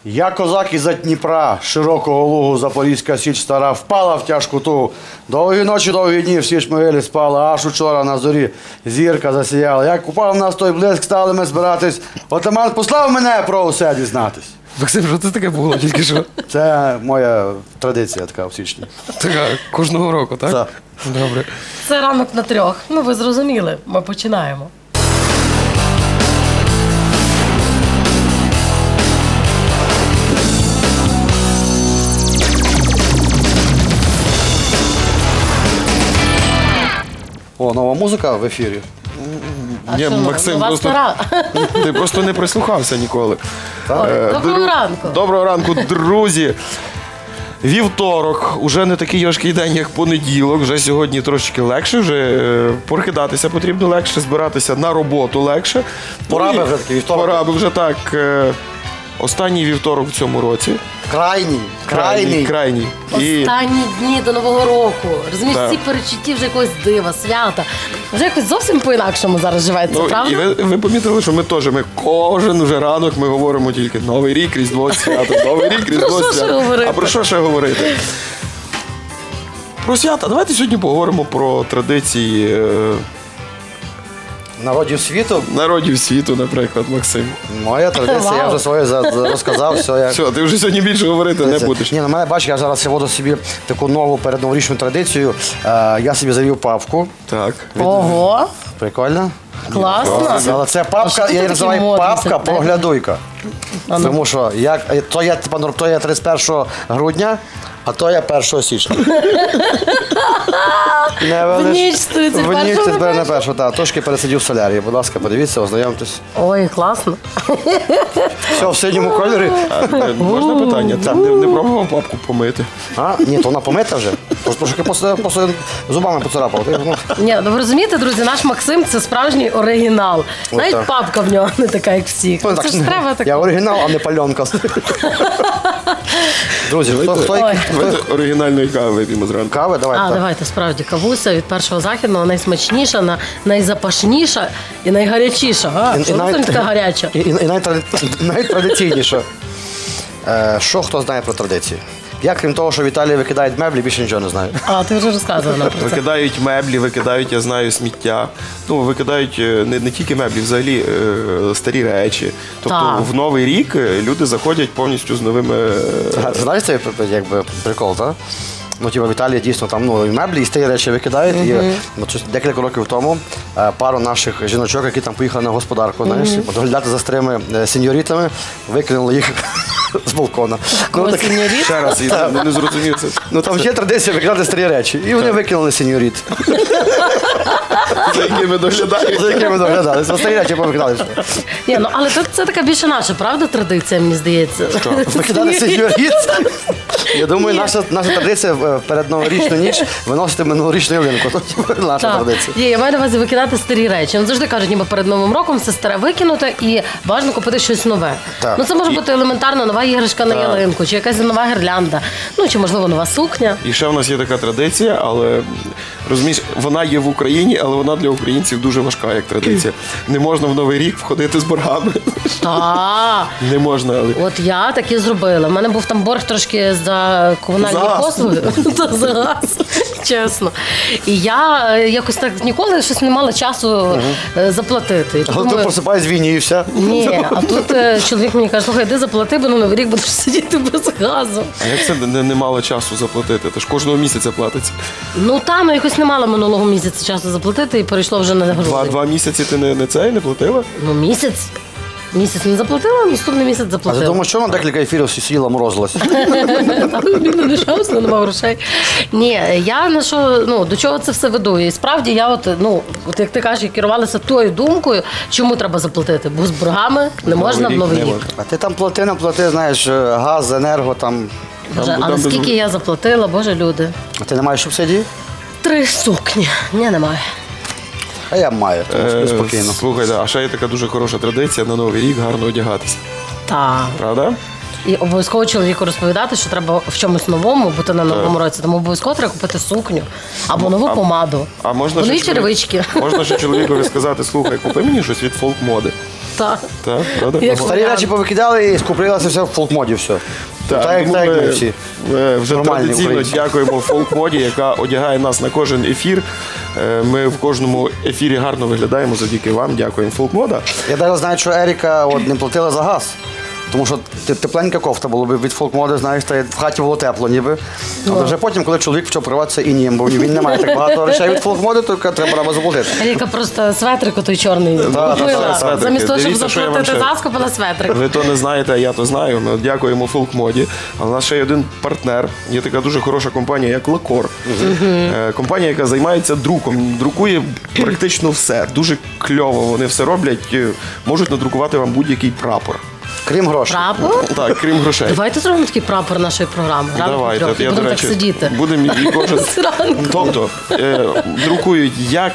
Я козак із-за Дніпра, широкого лугу, Запорізька Січ стара, впала в тяжку тугу. Довгі ночі, довгі дні, всі ж могилі спали, аж учора на зорі зірка засіяла. Як упав нас той блиск, стали ми збиратись, отаман послав мене про усе дізнатись. Максим, що це таке було тільки що? Це моя традиція така в січні. Така, кожного року, так? Так. Добре. Це ранок на трьох. Ну, ви зрозуміли, ми починаємо. О, нова музика в ефірі. Ні, Максим, нова просто, стара? ти просто не прислухався ніколи. Доброго ранку. Доброго ранку, друзі. Вівторок, уже не такий важкий день, як понеділок, вже сьогодні трошки легше, вже прокидатися потрібно легше, збиратися на роботу легше. Пора би вже такий вівторок. Пора би вже так. Останній вівторок в цьому році. Крайній. Останні дні до Нового року. Розумієш, Так. всі перечутті вже якогось дива, свята. Вже якось зовсім по-інакшому зараз живеться, правда? І ви помітили, що ми кожен уже ранок ми говоримо тільки Новий рік, Різдво, свято, Новий рік, Різдво, Про що ще свято. говорити? А про що ще говорити? Про свята. Давайте сьогодні поговоримо про традиції Народів світу. народів світу, наприклад, Максим. Моя традиція, я вже своє розказав, все як. Що, ти вже сьогодні більше говорити не будеш? Ні, на мене, бачиш, я зараз вводу собі таку нову передноворічну традицію. Я собі завів папку. Так. Ого, Прикольно? класно. Але це А папка, що я ти її такий називаю модний папка сьогодні? поглядуйка. Тому що то є 31 грудня, а то є 1 січня. В ніч з 31 В ніч на 31, так. Трошки пересидів в солярії. Будь ласка, подивіться, ознайомтесь. Ой, класно. Все в синьому кольорі. Можна питання? Ти не пробував папку помити? Ні, то вона помита вже. Просто зубами поцарапав. Ні, ну ви розумієте, друзі, наш Максим – це справжній оригінал. Навіть так. папка в нього не така, як всіх. Це ж треба так. Я оригінал, а не пальонка. Друзі, хто Давайте оригінальної кави вип'ємо зранку. кави, давайте. Давайте, справді, кавуся від Першого Західного найсмачніша, найзапашніша і найгарячіша. Чому там така гаряча? І найтрадиційніше. Що хто знає про традиції? Я, крім того, що в Італії викидають меблі, більше нічого не знаю. А, ти вже розказував нам про це. Викидають меблі, викидають, я знаю, сміття. Ну, викидають не тільки меблі, взагалі старі речі. Тобто Так. в Новий рік люди заходять повністю з новими... Ти знаєш цей якби прикол, так? Ну, в Італії дійсно там і меблі, і старі речі викидають. І декілька років тому пару наших жіночок, які там поїхали на господарку, знаєш, доглядати за старими сеньорітами, викинули їх з балкона. Сеньоріт? Ще раз, я не зрозумів це. Ну там є традиція викидати старі речі. І вони викинули сеньоріт. За якими доглядають. За якими доглядали. За старі речі повикидали. Ні, ну але це така більше наша, правда, традиція, мені здається? Викидати сеньоріт. Я думаю, наша традиція в передноворічну ніч виносити минулорічну ялинку. Це наша Так. традиція. Ні, я маю на увазі викидати старі речі. Ну, завжди кажуть, ніби перед Новим роком все старе викинути і бажано купити щось нове. Так. Ну це може бути елементарно нова іграшка на ялинку, чи якась нова гірлянда, ну чи можливо нова сукня. І ще в нас є така традиція, але розумієш, вона є в Україні, але вона для українців дуже важка, як традиція. Не можна в Новий рік входити з боргами. Так. Не можна, але... От я так і зробила. У мене був там борг трошки за комунальні За газ. послуги. Та за газ, чесно. І я якось так ніколи щось не мала часу заплатити. І Але думаю, тут просипаюсь в війні і все. ні, а тут чоловік мені каже, слухай, йди заплати, бо на Новий рік будеш сидіти без газу. А як це не мало часу заплатити? Це ж кожного місяця платиться. Ну там я якось не мала минулого місяця часу заплатити і перейшло вже на грудень. Два місяці ти не платила? Ну місяць. Місяць не заплатила, наступний місяць А ти заплатила. думаєш, що на декілька ефірів сиділа, морозилась? Не дешевся, нема грошей. Ні, я на що, до чого це все веду? І справді я от як ти кажеш, я керувалася тою думкою, чому треба заплатити. Бо з боргами не можна в Новий не рік. можна. А ти там плати, знаєш, газ, енерго, там. Боже, а Там без наскільки я заплатила, боже, люди? А ти не маєш субсидії? 3 сукні. Ні, немає. А я маю, тому сплю спокійно. Слухайте, а ще є така дуже хороша традиція на Новий рік гарно одягатися. Так. Правда? І обов'язково чоловіку розповідати, що треба в чомусь новому бути на новому році. Тому обов'язково треба купити сукню або нову помаду. А можна Нові ще черевички. Можна ще чоловікові сказати, слухай, купи мені щось від фолк-моди. Так. Так, правда? Як Старі варіант. речі повикидали і скупилося все в фолк-моді все. Так, тому як ми, ми всі. вже Нормальні традиційно українці. дякуємо фолк-моді, яка одягає нас на кожен ефір. Ми в кожному ефірі гарно виглядаємо завдяки вам. Дякуємо, фолк-мода. Я навіть знаю, що Еріка не платила за газ. Тому що тепленька кофта була б від фолк-моди, знаєш, та в хаті було тепло ніби. А вже потім, коли чоловік почав приватися і ні, бо він не має так багато речей від фолк-моди, то треба заплатити. Ріка просто светрик той чорний так, купила. светрики. Замість того, щоб Дивіться, що я вам заплатити ще- газ, купила светрик. Ви то не знаєте, а я то знаю. Ми дякуємо фолк-моді. А у нас ще є один партнер. Є така дуже хороша компанія, як Лакор. Компанія, яка займається друком. Друкує практично все. Дуже кльово вони все роблять. Можуть надрукувати вам будь-який прапор. Крім грошей. Прапор? Так, крім грошей. Давайте зробимо такий прапор нашої програми. Ранок Давайте, трьох, і я, до будемо так речі, сидіти. будемо і кожен. Зранку. Тобто друкують як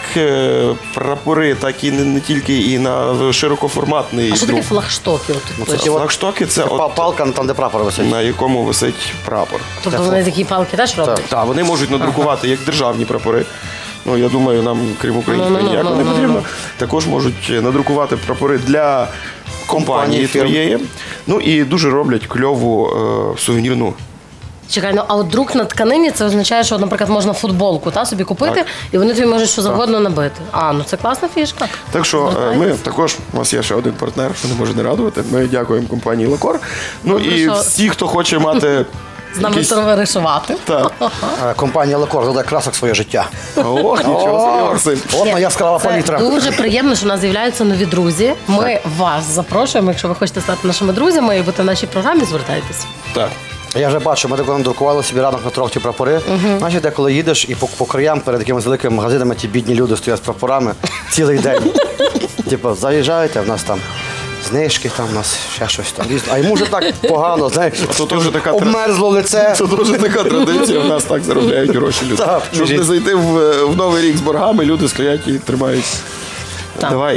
прапори, так і не тільки і на широкоформатний А що друк. таке флагштоки? Отут це пише? ті от- Флагштоки це Палка там, де прапор висить. на якому висить прапор. Тобто вони такі палки теж роблять? Так, вони можуть надрукувати як державні прапори. Ну, я думаю, нам, крім української, Ну, ніяко не потрібно. Також можуть надрукувати прапори для компанії фірм. твоєї. Ну і дуже роблять кльову сувенірну. Чекай, ну а от друк на тканині, це означає, що, наприклад, можна футболку собі купити, і вони тобі можуть що завгодно набити. А, ну це класна фішка. Так що ми Звертайтесь. також, у нас є ще один партнер, що не може не радувати. Ми дякуємо компанії Лакор. Ну Добре, і що- всі, хто хоче мати З нами якийсь... товаришувати. Так. Компанія Лекор додає красок в своє життя. Ох, нічого собі, Максим. От моя яскрава Це палітра. дуже приємно, що в нас з'являються нові друзі. Ми вас запрошуємо, якщо ви хочете стати нашими друзями і бути в нашій програмі, звертайтеся. Так. Я вже бачу, ми так друкували собі ранок на трьох ті прапори. Значить, де коли їдеш і по краям перед якимись великими магазинами ті бідні люди стоять з прапорами цілий день. Типу, заїжджаєте, в нас там знижки, там у нас ще щось там різне. А йому вже так погано, знаєш, То теж така обмерзло лице. Це дуже така традиція, в нас так заробляють гроші люди. Так, Щоб біжіть. не зайти в новий рік з боргами, люди стоять і тримають. Так. Давай,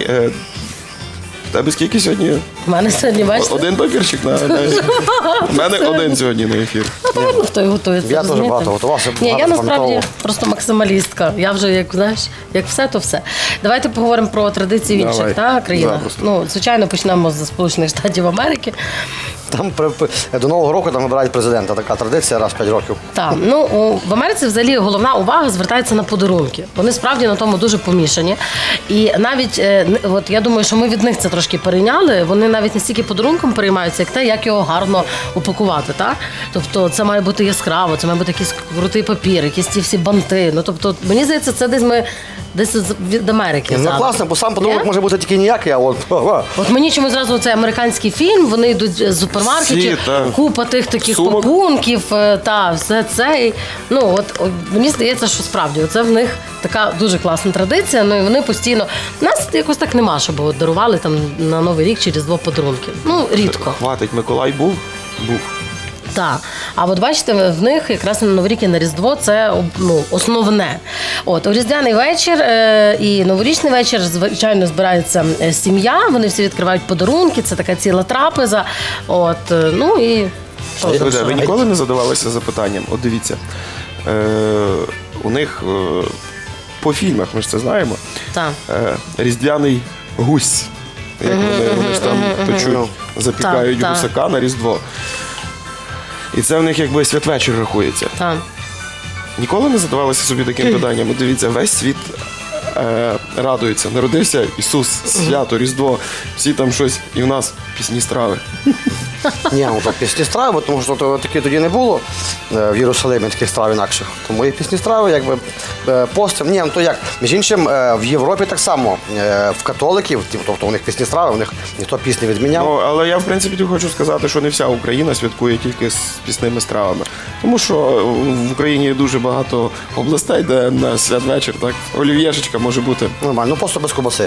в тебе скільки сьогодні? У мене сьогодні, бачите, Один папірчик на У мене один сьогодні на ефір. то видно, хто і готується. Я теж розумієте? багато готувався, Ні, я багато насправді запам'ятовував. просто максималістка. Я вже, як знаєш, як все, то все. Давайте поговоримо про традиції в інших Давай. країнах. Запросто. Ну, звичайно, почнемо з Сполучених Штатів Америки. Там до Нового року там вибирають президента. Така традиція раз в 5 років. Так, ну в Америці взагалі головна увага звертається на подарунки. Вони справді на тому дуже помішані. І навіть от я думаю, що ми від них це трошки перейняли. Вони навіть не стільки подарунком переймаються, як те, як його гарно упакувати. Так? Тобто це має бути яскраво, це має бути якийсь крутий папір, якісь ті всі банти. Ну тобто, мені здається, це десь від Америки. Ну взяли. класно, бо сам подарунок Ні? може бути тільки ніякий, а от От мені чомусь зразу цей американський фільм, вони йдуть з супермаркетів, Всі, та. купа тих таких Сумок. пакунків, та все це. І, ну от мені здається, що справді це в них така дуже класна традиція. Ну і вони постійно нас якось так нема, щоб от дарували там на Новий рік через 2 подарунки. Ну рідко. Хватить, Миколай був? Був. Так. А от бачите, в них якраз на Новий рік і на Різдво це основне. От у Різдвяний вечір і новорічний вечір, звичайно, збирається сім'я, вони всі відкривають подарунки, це така ціла трапеза. От, ну і що там, Слухайте, що? ви ніколи не задавалися запитанням? От дивіться, у них по фільмах, ми ж це знаємо, Так. різдвяний гусь. Як вони ж там печуть, запікають Так, так. гусака на Різдво. І це в них якби святвечір рахується. Так. Ніколи не задавалися собі таким питанням. От дивіться, весь світ радується. Народився Ісус, свято, Різдво, всі там щось, і в нас пісні страви. ні, ну так пісні страви, бо тому що таки тоді не було в Єрусалимі таких страв інакших. Тому і пісні страви, якби постів. Ні, ну то як. Між іншим, в Європі так само, в католиків, тобто у них пісні страви, у них ніхто пісні відміняв. Ну, але я, в принципі, хочу сказати, що не вся Україна святкує тільки з пісними стравами. Тому що в Україні є дуже багато областей, де на святвечір так олів'єшечка може бути. Нормально, ну просто без кобаси.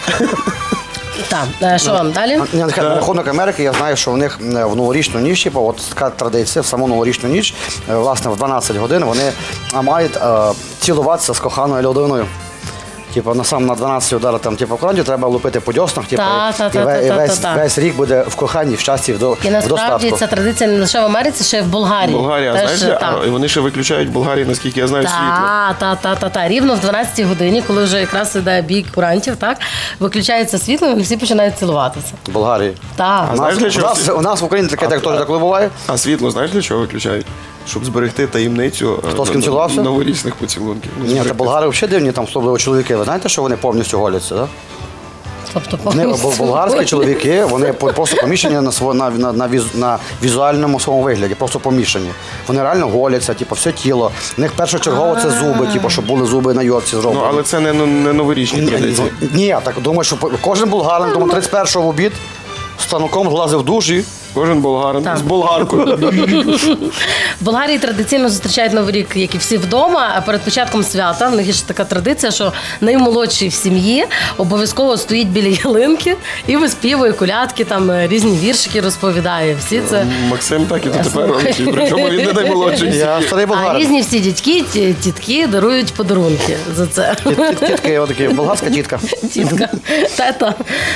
Так. Що вам далі? Ні, нехай на рахунок Америки, я знаю, що в них в новорічну ніч, типу, от така традиція, в саму новорічну ніч, власне, в 12 годин вони мають цілуватися з коханою людиною. типу, на 12 ударів там, типу, в короні, треба лупити по дьоснах, типу, Та. весь рік буде в коханні, в щасті, в І достатку. насправді ця традиція не лише в Америці, ще й в Болгарії. Болгарія, Теж, знаєш, так. вони ще виключають в Болгарії, наскільки я знаю, світло. Та. Рівно в 12 годині, коли вже якраз іде бій курантів, так, виключається світло, і всі починають цілуватися. В Болгарії. Так. А знаєш, для чого? У нас в Україні таке теж деколи буває. А світло, знаєш, для чого виключають? Щоб зберегти таємницю Хто з ким цілувався? новорічних поцілунків. Ну, Ні, зберегти. та болгари взагалі дивні, там, особливо чоловіки. Ви знаєте, що вони повністю голяться, так? Тобто, Болгарські чоловіки, вони просто поміщені на візуальному своєму вигляді, просто поміщені. Вони реально голяться, типу, все тіло. В них першочергово це зуби, типу, щоб були зуби на йорці зроблені. Ну, але це не новорічні традиції. Ні, я так думаю, що кожен болгарин, тому 31-го в обід з станоком злазив в душ і Кожен болгарин Так. з болгаркою. В Болгарії традиційно зустрічають Новий рік, як і всі вдома, а перед початком свята в них є ще така традиція, що наймолодший в сім'ї обов'язково стоїть біля ялинки і виспівує колядки, там різні віршики розповідає. Всі це. Максим так і дотепер робить. Причому він не наймолодший. я старий А болгарин. різні всі дядьки, тітки дарують подарунки за це. Тітки, отакі, болгарська тітка. Тітка, тета.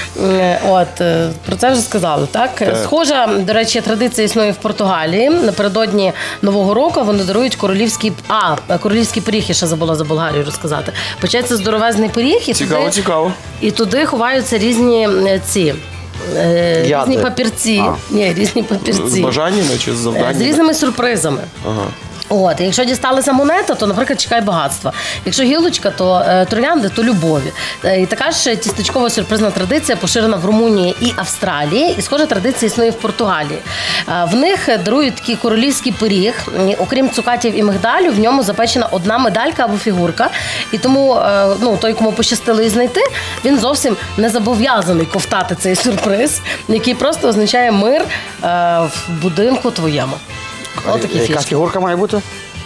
Про це вже сказали, так? Схожа, до речі, традиція існує в Португалії. Напередодні Нового року вони дарують королівський пиріг, я ще забула за Болгарію розказати. Почається здоровезний пиріг, і Цікаво. і туди ховаються різні ці. Різні папірці. Різні З папірці. бажаннями чи з З завданнями? різними сюрпризами. Ага. Якщо дісталася монета, то, наприклад, чекай багатства. Якщо гілочка, то троянди, то любові. І така ж тістечкова сюрпризна традиція поширена в Румунії і Австралії. І схожа традиція існує в Португалії. В них дарують такий королівський пиріг. Окрім цукатів і мигдалю, в ньому запечена одна медалька або фігурка. І тому той, кому пощастило її знайти, він зовсім не зобов'язаний ковтати цей сюрприз, який просто означає мир в будинку твоєму. Отакі Яка фішки. фігурка має бути?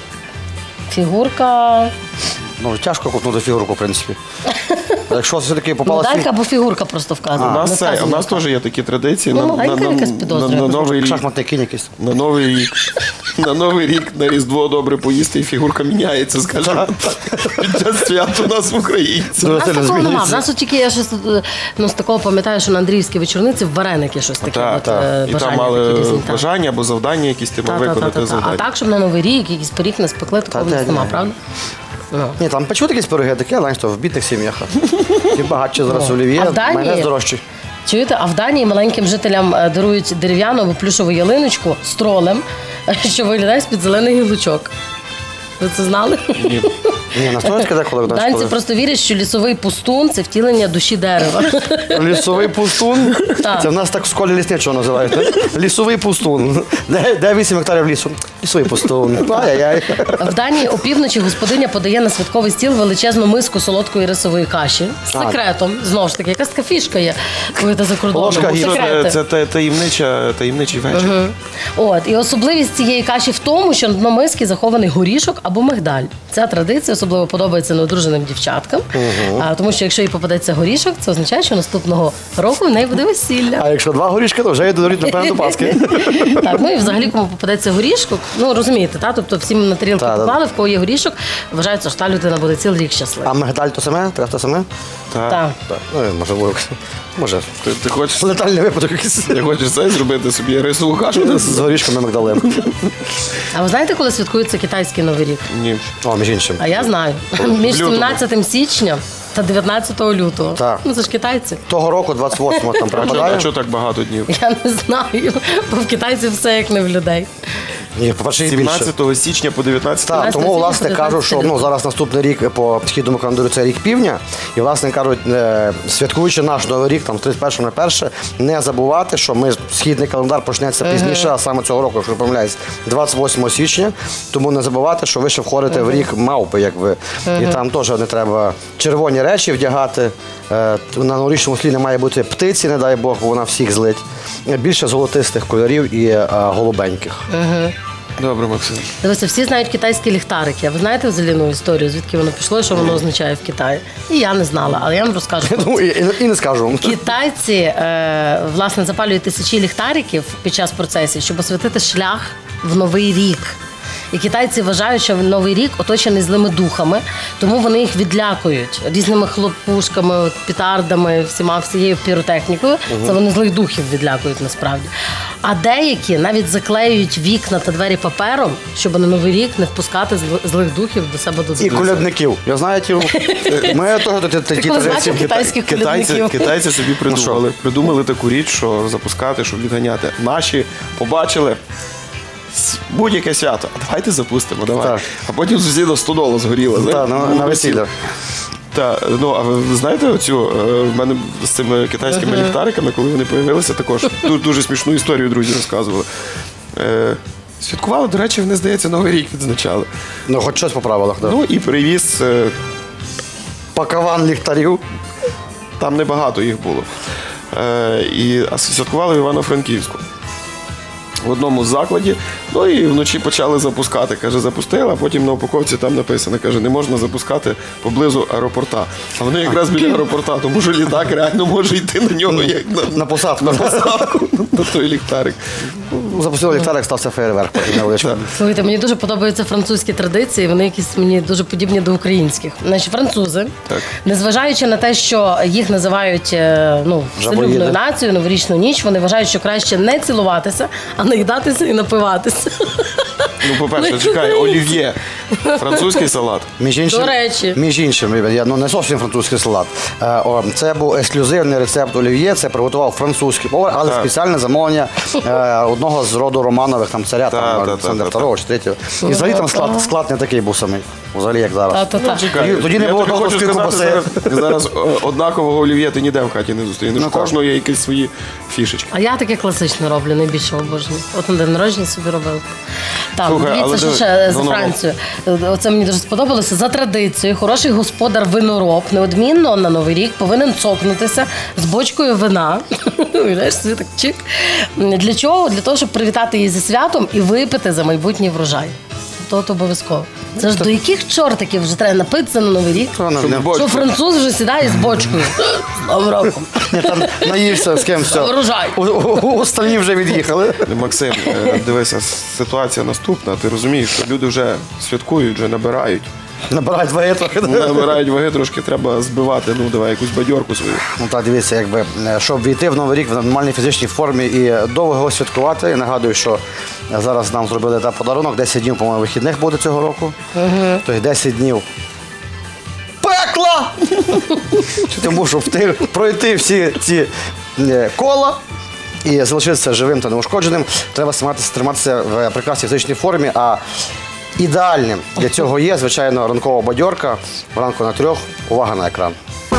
Фігурка. Ну, тяжко ковтнути фігурку, в принципі. Якщо все-таки попалася... Медалька або фігурка просто вказана. У нас теж є такі традиції. Маленька якась підозра. На Новий рік. Шахматний кінь якийсь. На Новий рік. На Новий рік, на Різдво добре поїсти, і фігурка міняється, скажімо так. Під час свят у нас в Україні. У нас такого нема. В нас от тільки я щось з такого пам'ятаю, що на Андріївській вечорниці вареники щось таке. І там мали бажання або завдання якісь типу виконати А завдання. так, щоб на Новий рік якийсь пиріг не спекли, такого в нас нема, правда? Ні, там печуть якісь пироги, таке, знаєш, то в бідних сім'ях. Ті багатші зараз А олів'є, в Данії- майонез дорожчий. Чуєте, а в Данії маленьким жителям дарують дерев'яну або плюшову ялиночку з тролем, що виглядає з-під зелених гілочок. Ви це знали? Ні. Ні, настільки деколи в нас Данці коли. просто вірять, що лісовий пустун – це втілення душі дерева. Лісовий пустун. Так. Це в нас так в школі лісничого називають. так? Лісовий пустун. Де 8 гектарів лісу? Лісовий пустун. Ай-яй-яй. В Данії опівночі господиня подає на святковий стіл величезну миску солодкої рисової каші з секретом. Знову ж таки, якась така фішка є, коли ти за кордоном. Ложка гірчиці. Секрети. Це таємничий вечір. І особливість цієї каші в тому, що на дно миски захований горішок або мигдаль. Ця традиція особливо подобається неодруженим дівчаткам, тому що якщо їй попадеться горішок, це означає, що наступного року в неї буде весілля. А якщо 2 горішки, то вже йдуть доріти, напевно, до Пасхи. Так, і взагалі, кому попадеться горішок, розумієте, тобто всім на тарілку поклали, в кого є горішок, вважається, що та людина буде цілий рік щаслива. А мигдаль то саме? Те саме? Так. Так. Може, Ти хочеш летальний випадок якийсь. Ти хочеш це зробити собі рисову кашу? З горішками мигдалем. А ви знаєте, коли святкується китайський Новий рік? Ні. О, між іншим. А я знаю. Між 17 січня та 19 лютого. Так. Це ж китайці. Того року, 28-го, там А припадає. чого так багато днів? Я не знаю, бо в китайців все як не в людей. Ні, по-перше, їх більше. 17 січня по 19 Так, 17 тому, власне, січня, кажуть, що 19 зараз наступний рік по східному календарю це рік півдня. І, власне, кажуть, святкуючи наш Новий рік, там, 31 на 1, не забувати, що східний календар почнеться пізніше, а саме цього року, якщо не помиляюсь, 28 січня. Тому не забувати, що ви ще входите в рік мавпи, як ви. І там теж не треба червоні речі вдягати. На новорічному слі не має бути птиці, не дай Бог, бо вона всіх злить. Більше золотистих кольорів і голубеньких. Добре, Максим. Дивіться, всі знають китайські ліхтарики. А ви знаєте взагалі історію, звідки воно пішло і що воно означає в Китаї? І я не знала, але я вам розкажу. Ну, і не скажу вам. Китайці, власне, запалюють тисячі ліхтариків під час процесії, щоб освітити шлях в Новий рік. І китайці вважають, що Новий рік оточений злими духами, тому вони їх відлякують різними хлопушками, петардами, всією піротехнікою. Це вони злих духів відлякують насправді. А деякі навіть заклеюють вікна та двері папером, щоб на Новий рік не впускати злих духів до себе додому. І колядників. Я знаю, ми Ти коли бачив китайських колядників? Китайці собі придумали таку річ, що запускати, щоб відганяти. Наші побачили будь-яке свято. А давайте запустимо, давай. Так. А потім сусіда $100 згоріло. Так, на весілля. Так, ну, а ви знаєте оцю, в мене з цими китайськими ліхтариками, коли вони появилися, також дуже смішну історію друзі розказували. Святкували, до речі, вони, здається, Новий рік відзначали. Ну, хоч щось по правилах, так. Ну, і привіз, Пакаван ліхтарів. там небагато їх було. А святкували в Івано-Франківську. В одному з закладі, ну і вночі почали запускати. Каже, запустили, а потім на упаковці там написано, каже, не можна запускати поблизу аеропорта. А вони якраз біля аеропорта, тому що літак реально може йти на нього, як На посадку. на той ліхтарик. Запустили ліхтарик, стався фейерверк. Слухайте, мені дуже подобаються французькі традиції, вони якісь мені дуже подібні до українських. Значить, французи, незважаючи на те, що їх називають вселюбною нацією, новорічну ніч, вони вважають, що краще не цілуватися, а наїдатися і напиватися. Ну, по-перше, чекай, олів'є, французький салат. До речі. Між іншим, не зовсім французький салат. Це був ексклюзивний рецепт олів'є, це приготував французький повар, але спеціальне замовлення одного з роду Романових, там царя, Олександра II чи III. І взагалі там склад не такий був самий, взагалі як зараз. Тоді не було довгоської ковбаси. Зараз однакового олів'є ти ніде в хаті не зустрінеш. У кожного є якісь свої фішечки. А я таке класичне роблю, найбільше обожнюю. От на день народження собі робив. Так, дивіться, що ще за Францію. Оце мені дуже сподобалося. За традицією, хороший господар-винороб неодмінно на Новий рік повинен цокнутися з бочкою вина. Уявляєш, собі так чик. Для чого? Для того, щоб привітати її зі святом і випити за майбутній врожай. То обов'язково. Це ж до яких чортиків вже треба напитися на Новий рік? Що француз вже сідає з бочкою. З Новим роком. Там наївся з ким все. Врожай. Остальні вже від'їхали. Максим, дивися, ситуація наступна. Ти розумієш, що люди вже святкують, вже набирають. Набирають ваги трохи. Набирають ваги, трошки треба збивати, давай якусь бадьорку свою. Ну так, дивіться, щоб війти в Новий рік в нормальній фізичній формі і довго його святкувати. Я нагадую, що зараз нам зробили подарунок, 10 днів, по-моєму, вихідних буде цього року. Тобто 10 днів пекла! Тому що пройти всі ці кола і залишитися живим та неушкодженим, треба триматися в прекрасній фізичній формі, а ідеальним для цього є, звичайно, ранкова бадьорка. Вранку на 3. Увага на екран.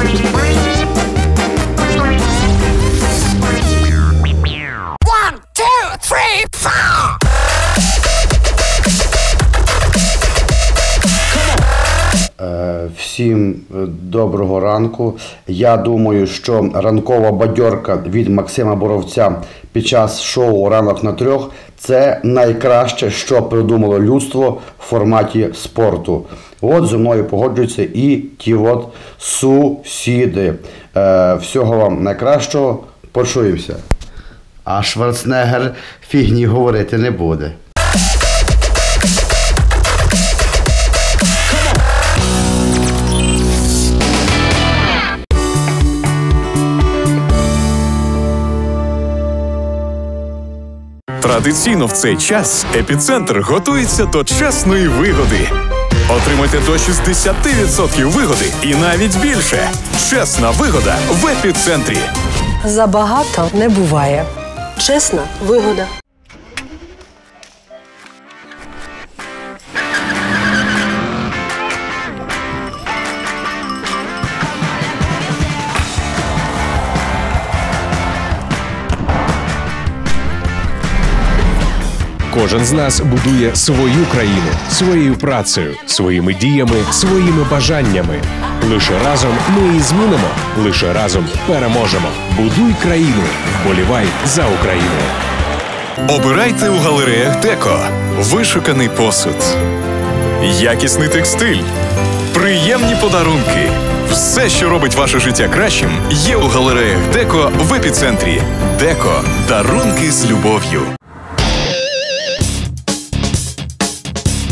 Всім доброго ранку. Я думаю, що ранкова бадьорка від Максима Боровця під час шоу «Ранок на 3» – це найкраще, що придумало людство в форматі спорту. От зі мною погоджуються і ті сусіди. Всього вам найкращого. Почуємося. А Шварценеггер фігні говорити не буде. Традиційно в цей час «Епіцентр» готується до чесної вигоди. Отримайте до 60% вигоди і навіть більше. Чесна вигода в «Епіцентрі». Забагато не буває. Чесна вигода. Кожен з нас будує свою країну, своєю працею, своїми діями, своїми бажаннями. Лише разом ми її змінимо, лише разом переможемо. Будуй країну, вболівай за Україну. Обирайте у галереях Деко вишуканий посуд, якісний текстиль, приємні подарунки. Все, що робить ваше життя кращим, є у галереях Деко в «Епіцентрі». Деко – дарунки з любов'ю.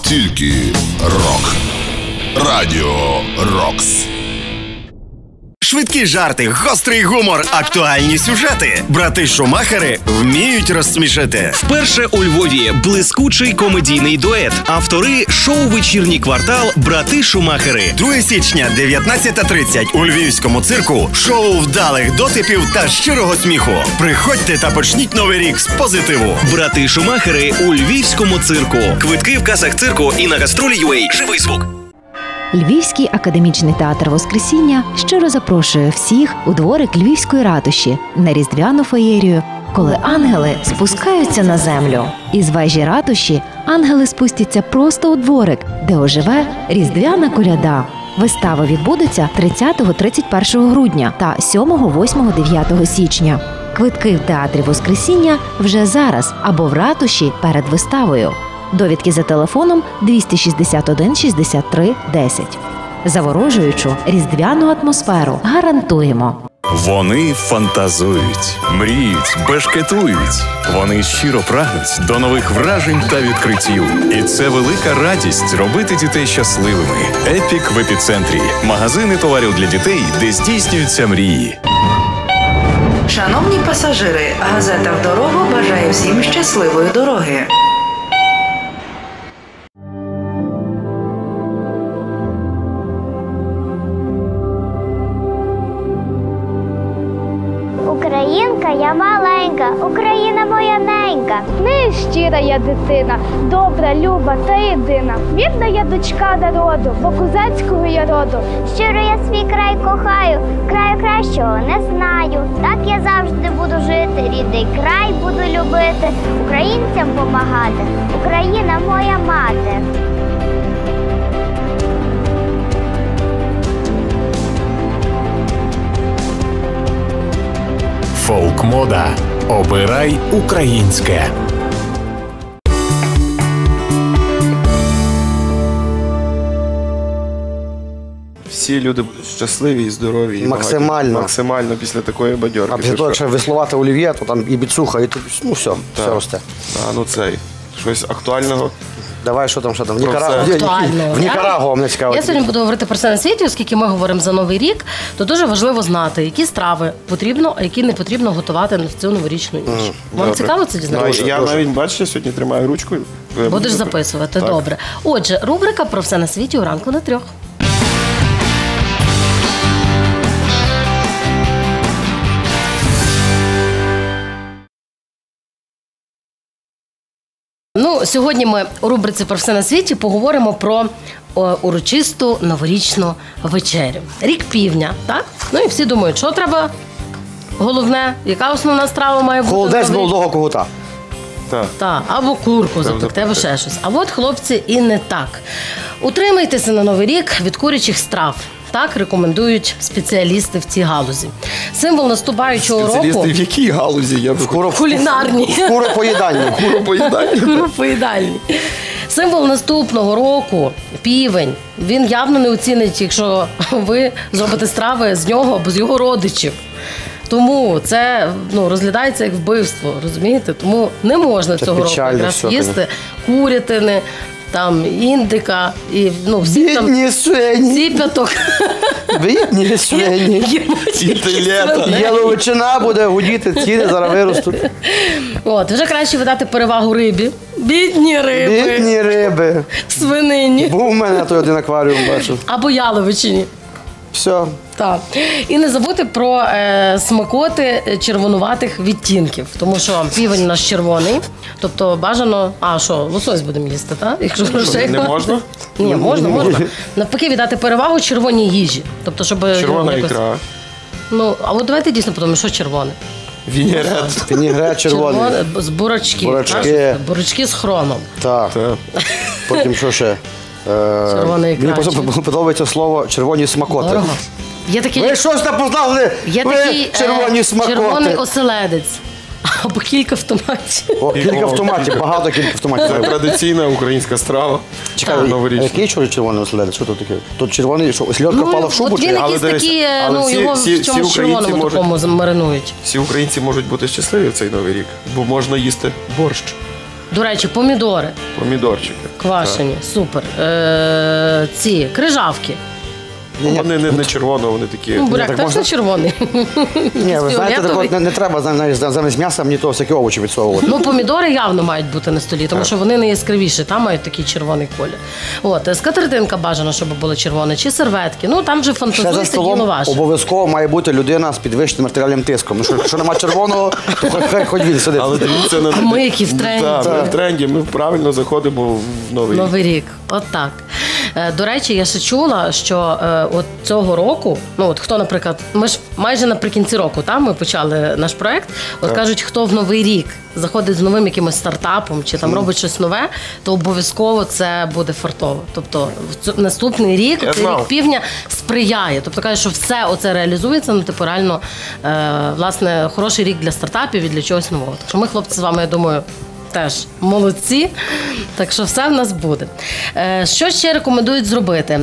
Тільки рок. Радіо Рокс. Швидкі жарти, гострий гумор, актуальні сюжети. Брати Шумахери вміють розсмішити. Вперше у Львові блискучий комедійний дует. Автори шоу «Вечірній квартал» «Брати Шумахери». 2 січня, 19:30 у Львівському цирку. Шоу вдалих дотипів та щирого сміху. Приходьте та почніть новий рік з позитиву. «Брати Шумахери» у Львівському цирку. Квитки в касах цирку і на гастролі.ua. Живий звук. Львівський академічний театр «Воскресіння» щиро запрошує всіх у дворик Львівської ратуші на різдвяну феєрію, коли ангели спускаються на землю. Із вежі ратуші ангели спустяться просто у дворик, де оживе різдвяна коляда. Вистава відбудеться 30-31 грудня та 7, 8, 9 січня. Квитки в театрі «Воскресіння» вже зараз або в ратуші перед виставою. Довідки за телефоном 261 63 10. Заворожуючу різдвяну атмосферу гарантуємо. Вони фантазують, мріють, бешкетують. Вони щиро прагнуть до нових вражень та відкриттів. І це велика радість робити дітей щасливими. Епік в епіцентрі. Магазини товарів для дітей, де здійснюються мрії. Шановні пасажири, газета «В дорогу» бажає всім щасливої дороги. Українка я маленька, Україна моя ненька. Щира я дитина, добра, люба та єдина. Вірна я дочка народу, бо козацького я роду. Щиро я свій край кохаю, краю кращого не знаю. Так я завжди буду жити, рідний край буду любити, українцям помагати, Україна моя мати. Фолк-мода. Обирай українське. Всі люди будуть щасливі і здорові. І Максимально. Максимально після такої бадьорки. А після того, якщо веслувати олів'є, то там і біцуха, і все росте. Ну цей, щось актуального. Давай, що там. Актуального. В Нікарагуа мене цікаво. Я сьогодні буду говорити про це на світі, оскільки ми говоримо за Новий рік, то дуже важливо знати, які страви потрібно, а які не потрібно готувати на цю новорічну ніч. Вам цікаво це дізнатися? Я навіть, бачите, сьогодні тримаю ручку. Будеш записувати, добре. Отже, рубрика про все на світі у ранку на 3. Сьогодні ми у рубриці «Про все на світі» поговоримо про урочисту новорічну вечерю. Рік півня, так? І всі думають, що треба головне, яка основна страва має бути? Холодець молодого когута. Так, або курку запекти, або ще щось. А от, хлопці, і не так. Утримайтеся на Новий рік від курячих страв. Так рекомендують спеціалісти в цій галузі. Символ наступаючого року... Спеціалісти в якій галузі? Кулінарній. Куропоїдальні. Символ наступного року – півень. Він явно не оцінить, якщо ви зробите страви з нього або з його родичів. Тому це розглядається як вбивство, розумієте? Тому не можна цього року якраз їсти курятини, індика і бідні свині. Ціп'яток. Бідні свині. Яловичина буде гудіти, ціни зараз виростуть. Вже краще видати перевагу рибі. Бідні риби. Свинині. Був у мене той один акваріум, бачив. Або яловичині. Все. Так. І не забути про смакоти червонуватих відтінків. Тому що півень у нас червоний. Тобто бажано... лосось будемо їсти, так? Не можна? Ні, можна. Навпаки, віддати перевагу червоній їжі. Тобто, щоб... Червона ікра. А от давайте дійсно подумаємо, що червоне. Вінігрет червоний. З бурачки. Бурачки з хроном. Так. Потім що ще? Мені подобається слово «червоні смакоти». Дорого. Ви щось не познали? Є такий червоний оселедець. Або кілька в томаті. Кілька в томаті, багато кілька в томаті. Це традиційна українська страва. Чекай, який червоний оселедець? Що тут таке? Тут червоний, що сільодка впала в шубу? Він якийсь такий, його в чомусь червоному такому маринують. Всі українці можуть бути щасливі в цей Новий рік, бо можна їсти борщ. До речі, помідори. Помідорчики. Квашені, супер. Ці крижавки. Вони не червоно, вони такі. Ну, буряк теж не червоний. Ні, ви знаєте, не треба замість м'яса мені то всякі овочі відсовувати. Ну, помідори явно мають бути на столі, тому що вони не яскравіші, там мають такий червоний колір. От, скатертинка бажано, щоб була червона, чи серветки. Ну, там же фантазуйте, діло ваше. Обов'язково має бути людина з підвищеним артеріальним тиском. Якщо немає червоного, то хоч він сидить. Але дивіться на... Ми які в тренді. Так, ми в тренді, ми правильно заходимо в Новий рік. От так. До речі, я ще чула, що от цього року, ну от хто, наприклад, ми ж майже наприкінці року, там ми почали наш проект, от кажуть, хто в Новий рік заходить з новим якимось стартапом чи там робить щось нове, то обов'язково це буде фартово. Тобто наступний рік, цей рік півня сприяє. Тобто каже, що все оце реалізується, ну типу реально, власне, хороший рік для стартапів і для чогось нового. Так що ми, хлопці, з вами, я думаю, теж молодці, так що все в нас буде. Що ще рекомендують зробити?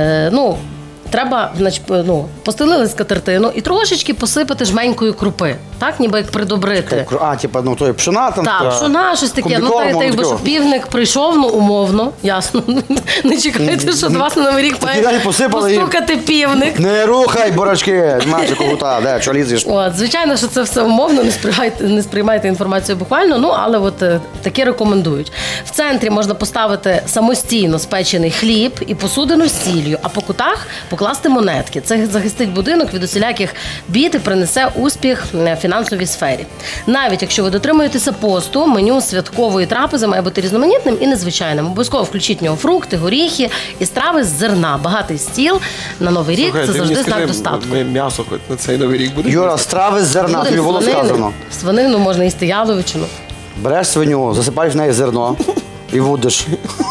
Треба, значить, постелили скатертину і трошечки посипати жменькою крупи, так, ніби як придобрити. То є пшона там. Так, пшона, щось таке. Ну, якби що півник прийшов, ну, умовно, ясно. Не чекайте, що до вас на Новий рік має постукати півник. Не рухай, бурачки, майже когута, де, що лізеш? Звичайно, що це все умовно, не сприймайте інформацію буквально, ну, але от таке рекомендують. В центрі можна поставити самостійно спечений хліб і посудину з сіллю, а по кутах покласти монетки. Це захистить будинок від усіляких бід і принесе успіх в фінансовій сфері. Навіть якщо ви дотримуєтеся посту, меню святкової трапези має бути різноманітним і незвичайним. Обов'язково включіть в нього фрукти, горіхи і страви з зерна. Багатий стіл на Новий рік – це завжди знак достатку. Ми м'ясо хоч на цей Новий рік буде? Юра, страви з зерна, тобі було сказано. Свинину можна їсти, яловичину. Береш свиню, засипаєш в неї зерно і водиш.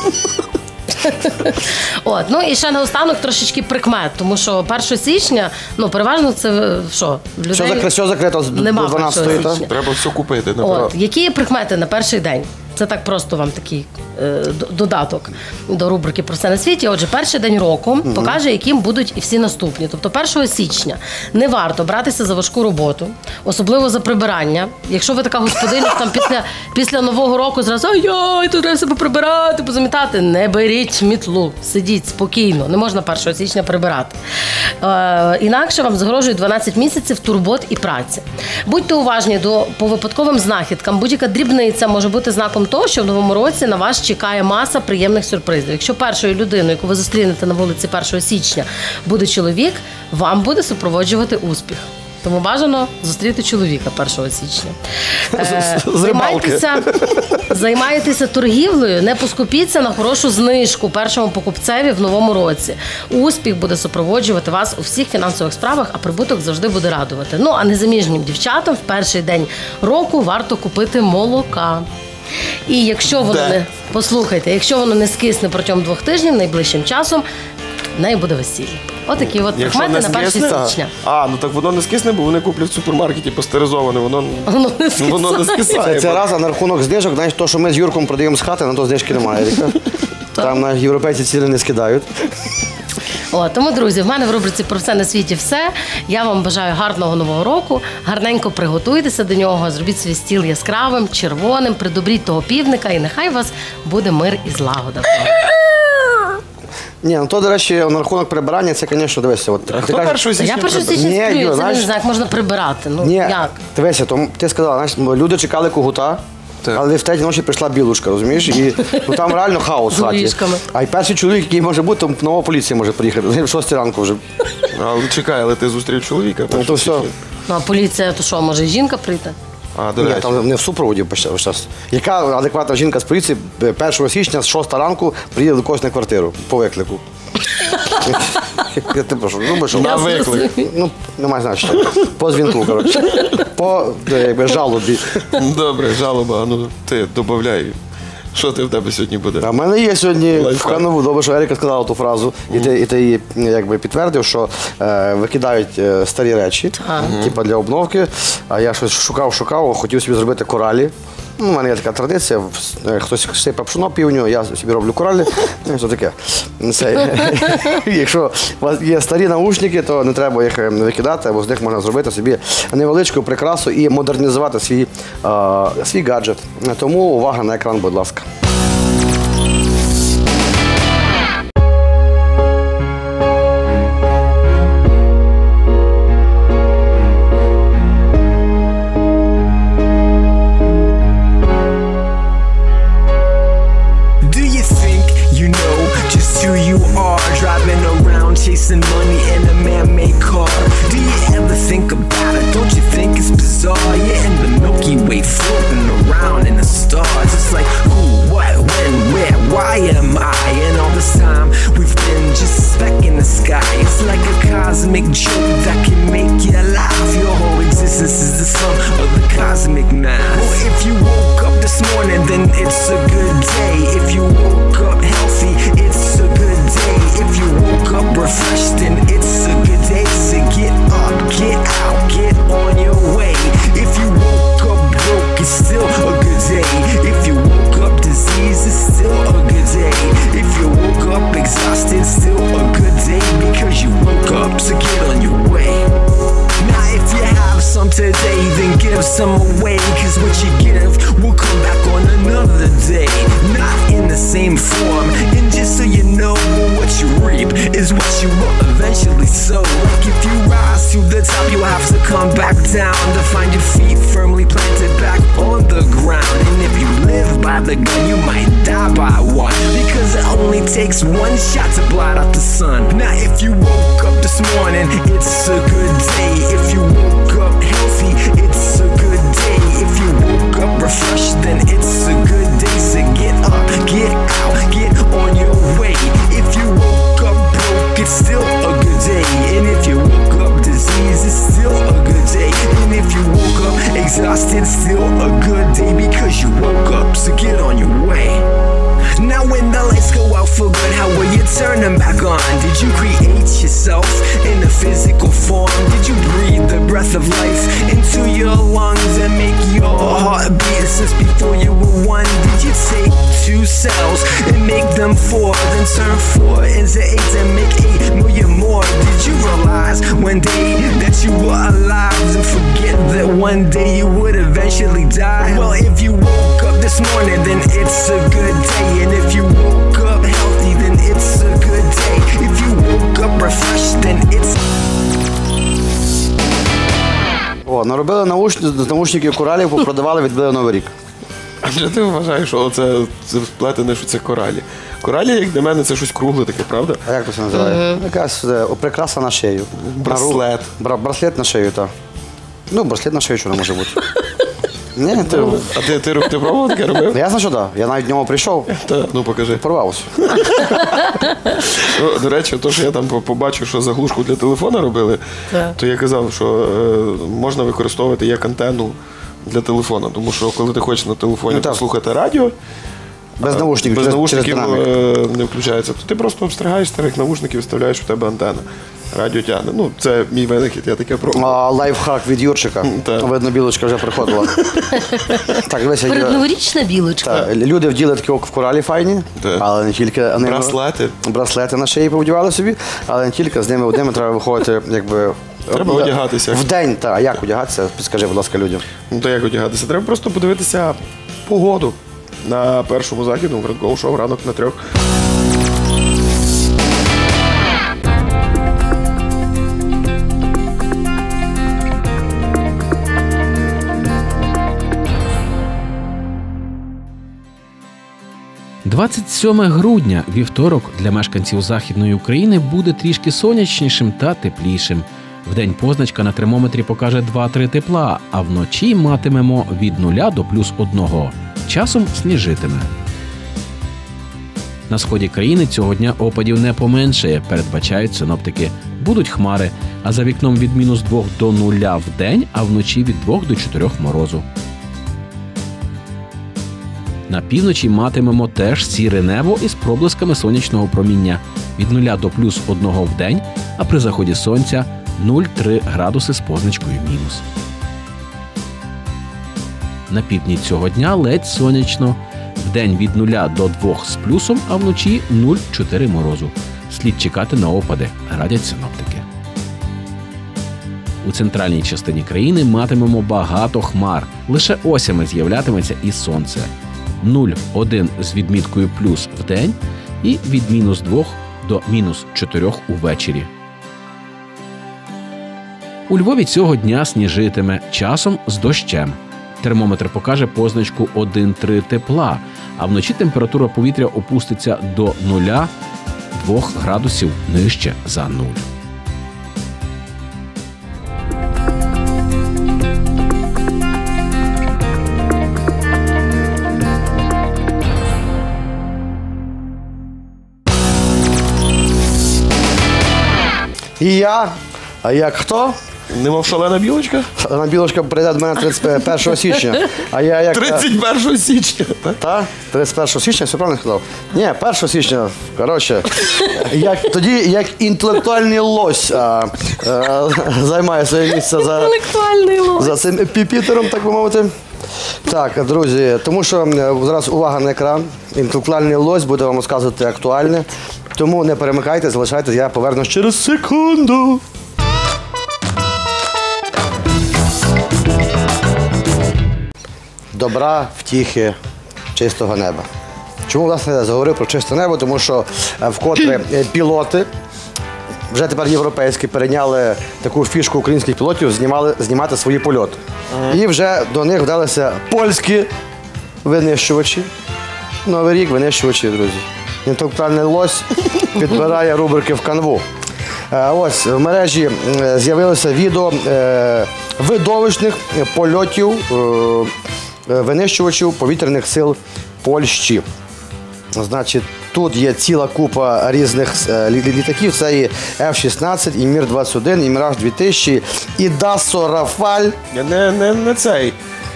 От, ну і ще наостанок трошечки прикмет, тому що 1 січня, ну, переважно це що? Що закрито з 12-ї? Треба все купити. От, які прикмети на перший день? Це так просто вам такий додаток до рубрики «Про все на світі». Отже, перший день року покаже, яким будуть і всі наступні. Тобто 1 січня не варто братися за важку роботу, особливо за прибирання. Якщо ви така господиня, там після Нового року зразу «Ай-яй, тут треба себе прибирати, позамітати». Не беріть мітлу, сидіть спокійно, не можна 1 січня прибирати. Інакше вам загрожує 12 місяців турбот і праці. Будьте уважні по випадковим знахідкам. Будь-яка дрібниця може бути знаком того, що в новому році на вас чекає маса приємних сюрпризів. Якщо першою людиною, яку ви зустрінете на вулиці 1 січня, буде чоловік, вам буде супроводжувати успіх. Тому бажано зустріти чоловіка 1 січня. Займайтеся торгівлею, не поскупіться на хорошу знижку першому покупцеві в новому році. Успіх буде супроводжувати вас у всіх фінансових справах, а прибуток завжди буде радувати. Ну, а незаміжнім дівчатам в перший день року варто купити молока. І якщо воно якщо воно не скисне протягом 2 тижнів, найближчим часом, в неї буде весілля. Отакі от прикмети на 1 січня. Ну так воно не скисне, бо вони куплять в супермаркеті пастеризоване, воно не скисає. Це раз, а на рахунок знижок, знаєш, то, що ми з Юрком продаємо з хати, на то знижки немає. Там на європейці ціни не скидають. Тому, друзі, в мене в рубриці «Про все на світі» все. Я вам бажаю гарного Нового року, гарненько приготуйтеся до нього, зробіть свій стіл яскравим, червоним, придобріть того півника і нехай у вас буде мир і злагода. Ні, ну то, до речі, на рахунок прибирання, це, звісно, дивися. Хто 1 січня? Я 1 січня сплю, це не знаю, як можна прибирати. Ну, як? Дивися, ти сказала, люди чекали когута, але в 3-й ночі прийшла білушка, розумієш? І там реально хаос в хаті. А й перший чоловік, який може бути, то нова поліція може приїхати. В 6 ранку вже. Чекай, але ти зустрів чоловіка. То все. Ну, а поліція, то що, може і жінка прийти? Ні, там не в супроводі. Яка адекватна жінка з поліції 1 січня з 6 ранку приїде до когось на квартиру по виклику? Ти прошу, на виклик. Ну, немає значення. По дзвінку, коротше. По жалобі. Добре, жалоба. Ну, ти додай. Що ти в тебе сьогодні буде? А в мене є сьогодні в Канову, добре, що Еріка сказала ту фразу, і ти її підтвердив, що викидають старі речі, типу для обновки, а я щось шукав, хотів собі зробити коралі. У мене є така традиція, хтось сипе пшено півню, я собі роблю коралі, що таке. Якщо у вас є старі наушники, то не треба їх викидати, або з них можна зробити собі невеличку прикрасу і модернізувати свій гаджет. Тому увага на екран, будь ласка. Chasing money in a man-made car. Do you ever think about it? Don't you think it's bizarre? You're in the Milky Way floating around in the stars. It's like who, what, when, where, why am I? And all this time we've been just a speck in the sky. It's like a cosmic joke that can make you laugh. Your whole existence is the sum of the cosmic math. Well, if you woke up this morning, then it's a good day. If you woke up healthy, it's a good day. If you woke up refreshed, then it's a good day. So get up, get out, get on your way. If you woke up broke, it's still a good day. If you woke up diseased, it's still a good day. If you woke up exhausted, still a good day, because you woke up, so get on your way. Now if you have some today, then give some away, cause what you give will come back on another day. Not in the same form, and just so you know, what you reap is what you will eventually sow. Like if you rise to the top, you have to come back down to find your feet firmly planted back on the ground. And if you live by the gun, you might die by one, because it only takes one shot to blot out the sun. Now if you woke up this morning, it's a good day. If you woke up healthy, it's a good day. If you woke up refreshed, then it's a good day. So get up, get out, get on your way. If you woke up broke, it's still a good day. And if you woke up diseased, it's still a good day. And if you woke up exhausted, still a good day, because you woke up, so get on your way. Now when the lights go out for good, how will you turn them back on? Did you create yourself in a physical form? Did you breathe the breath of life into your lungs and make your heart beat since before you were one? Did you take 2 cells and make them 4, then turn 4 into 8 and make 8 million more? Did you realize one day that you were alive and forget that one day you would eventually die? Well, if you woke up this morning, then it's a good day. And if you woke up healthy, then it's a good day. If you woke up refreshed, then it's... Наробили наушників коралів, продавали, відбили Новий рік. А чи ти вважаєш, що це вплетене, що це коралі? Коралі, як для мене, це щось кругле таке, правда? А як це називає? Якась прикраса на шию. Браслет. Браслет на шию, так. Ну, браслет на шию, що не може бути. Ні, А ти пробував таке робив? Ясно, що так. Я навіть в ньому прийшов. Ну, покажи. Порвався. До речі, то, що я там побачив, що заглушку для телефона робили, то я казав, що можна використовувати як антенну для телефона. Тому що коли ти хочеш на телефоні послухати радіо, без наушників не включається, то ти просто обстригаєш старих наушників і вставляєш в тебе антенну. Радіо тягне. Ну, це мій винахід, я таке пробував. Лайфхак від Юрчика. Видно, білочка вже приходила. Передноворічна білочка. Люди вділи такі в коралі файні, але не тільки... Браслети на шиї повдівали собі, але не тільки, з ними одними треба виходити, якби... Треба одягатися. В день, так. А як одягатися? Підскажи, будь ласка, людям. Ну, то як одягатися? Треба просто подивитися погоду на першому західному ранковому шоу «Ранок на 3». – 27 грудня, вівторок, для мешканців Західної України буде трішки сонячнішим та теплішим. Вдень позначка на термометрі покаже 2-3 тепла, а вночі матимемо від 0 до +1. Часом сніжитиме. На сході країни цього дня опадів не поменшає, передбачають синоптики. Будуть хмари, а за вікном від -2 до 0 вдень, а вночі від 2 до 4 морозу. На півночі матимемо теж сіре небо із проблисками сонячного проміння. Від 0 до +1 вдень, а при заході сонця 0,3 градуси з позначкою мінус. На півдні цього дня ледь сонячно. Вдень від 0 до 2 з плюсом, а вночі 0,4 морозу. Слід чекати на опади, радять синоптики. У центральній частині країни матимемо багато хмар. Лише осями з'являтиметься і сонце. 0,1 з відміткою плюс вдень і від -2 до -4 увечері. У Львові цього дня сніжитиме, часом з дощем. Термометр покаже позначку 1-3 тепла, а вночі температура повітря опуститься до 0-2 градусів нижче за 0. І я, а як хто? Немов шалена білочка? Шалена білочка прийде до мене 31 січня. А я як... 31 січня, так? Так, 31 січня, все правильно сказав? Ні, 1 січня, коротше, тоді як інтелектуальний лось займає своє місце за цим піпітером, так би мовити. Так, друзі, тому що зараз увага на екран, інтелектуальний лось буде вам розказувати актуальне, тому не перемикайте, залишайтесь, я повернусь через секунду. Добра, втіхи, чистого неба. Чому, власне, я заговорив про чисте небо? Тому що вкотре пілоти, вже тепер європейські, перейняли таку фішку українських пілотів знімати свої польоти. І вже до них вдалися польські винищувачі. Новий рік винищувачі, друзі. Інтелектуальний лось підбирає рубрики в канву. Ось в мережі з'явилося відео видовищних польотів винищувачів повітряних сил Польщі. Значить, тут є ціла купа різних літаків. Це і F-16, і Мір-21, і Міраж-2000, і Дасо Рафаль. Не цей.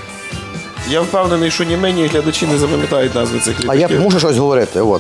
Я впевнений, що ні ми, ні глядачі не запам'ятають назви цих літаків. А я мушу щось говорити. От.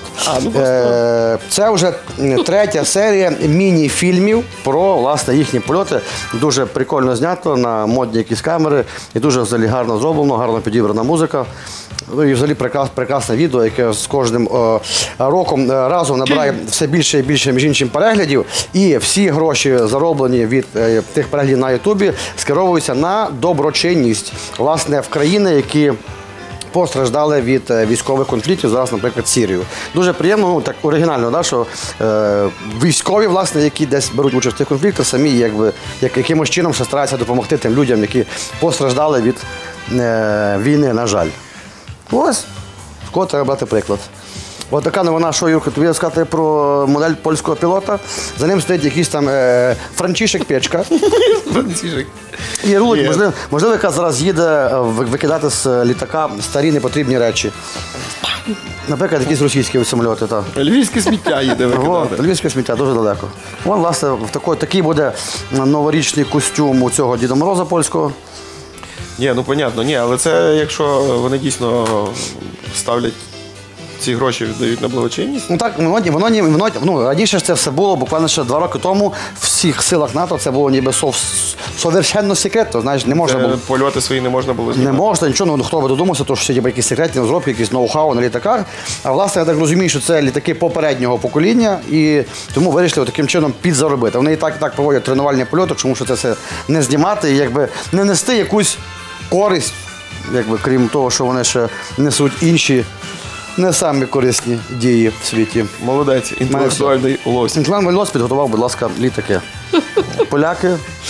Це вже 3-я серія міні-фільмів про, власне, їхні польоти. Дуже прикольно знято на модні якісь камери. І дуже взагалі гарно зроблено, гарно підібрана музика. І взагалі прекрасне відео, яке з кожним роком разом набирає все більше і більше, між іншим, переглядів. І всі гроші, зароблені від тих переглядів на Ютубі, скеровуються на доброчинність, власне, в країни, які постраждали від військових конфліктів, зараз, наприклад, Сірію. Дуже приємно, ну, так оригінально, да, що військові, власне, які десь беруть участь в цих конфліктах, самі якимось чином ще стараються допомогти тим людям, які постраждали від війни, на жаль. Ось, з кого треба брати приклад. Ось така новина, що, Юрко, тобі сказати про модель польського пілота. За ним стоїть якийсь там Франчишек Печка. Франчишек. І рулить, можливо, яка зараз їде викидати з літака старі непотрібні речі. Наприклад, якісь російські самоліти. Львівське сміття їде викидати. Львівське сміття, дуже далеко. Вон, власне, такий буде новорічний костюм у цього Діда Мороза польського. Ні, ну понятно, ні, але це якщо вони дійсно ставлять ці гроші, віддають на благочинність. Ну так, воно раніше це все було, буквально ще 2 роки тому в всіх силах НАТО це було ніби совершенно секретно, знаєш, не можна було. Польоти свої не можна було знімати. Не можна, нічого, ну хто би додумався, то що якісь секретні розробки, якісь ноу-хау на літаках. А власне, я так розумію, що це літаки попереднього покоління, і тому вирішили таким чином підзаробити. Вони і так проводять тренувальні польоти, тому що це все не знімати і якби не нести якусь користь, якби, крім того, що вони ще несуть інші не самі корисні дії в світі. Молодець, інтелектуальний лось. Інтелектуальний лось підготував, будь ласка, літаки. Поляки.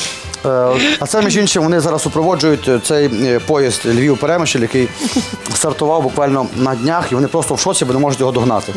А це, між іншим, вони зараз супроводжують цей поїзд Львів-Перемишль, який стартував буквально на днях, і вони просто в шоці, бо не можуть його догнати.